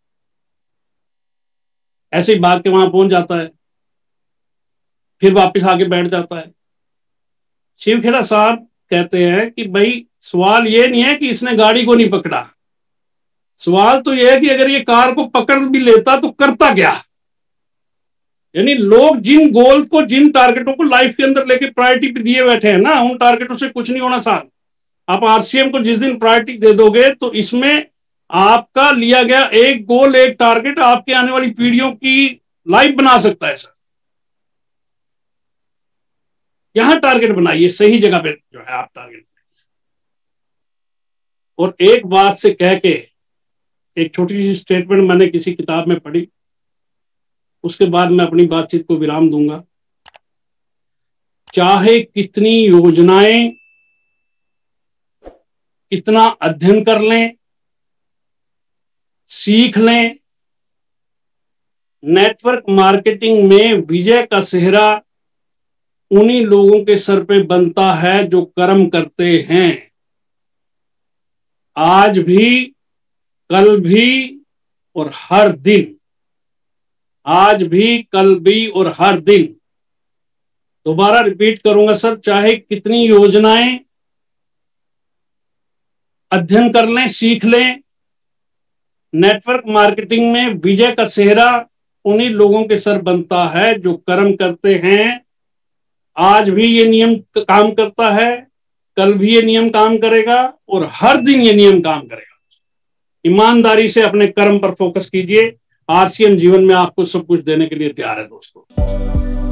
ऐसे ही भाग के वहां पहुंच जाता है, फिर वापस आके बैठ जाता है। शिवखेड़ा साहब कहते हैं कि भाई सवाल ये नहीं है कि इसने गाड़ी को नहीं पकड़ा, सवाल तो यह है कि अगर ये कार को पकड़ भी लेता तो करता क्या। यानी लोग जिन गोल को, जिन टारगेटों को लाइफ के अंदर लेके प्रायोरिटी पे दिए बैठे हैं ना, उन टारगेटों से कुछ नहीं होना साहब। आप आरसीएम को जिस दिन प्रायोरिटी दे दोगे तो इसमें आपका लिया गया एक गोल, एक टारगेट आपके आने वाली पीढ़ियों की लाइफ बना सकता है सर। यहां टारगेट बनाइए, सही जगह पे जो है आप टारगेट बनाइए। और एक बात से कह के, एक छोटी सी स्टेटमेंट मैंने किसी किताब में पढ़ी, उसके बाद मैं अपनी बातचीत को विराम दूंगा। चाहे कितनी योजनाएं, कितना अध्ययन कर लें, सीख लें, नेटवर्क मार्केटिंग में विजय का सेहरा उन्हीं लोगों के सर पे बनता है जो कर्म करते हैं। आज भी, कल भी और हर दिन। आज भी, कल भी और हर दिन। दोबारा रिपीट करूंगा सर, चाहे कितनी योजनाएं अध्ययन कर लें, सीख लें, नेटवर्क मार्केटिंग में विजय का सेहरा उन्हीं लोगों के सर बनता है जो कर्म करते हैं। आज भी ये नियम काम करता है, कल भी ये नियम काम करेगा और हर दिन ये नियम काम करेगा। ईमानदारी से अपने कर्म पर फोकस कीजिए। आरसीएम जीवन में आपको सब कुछ देने के लिए तैयार है दोस्तों।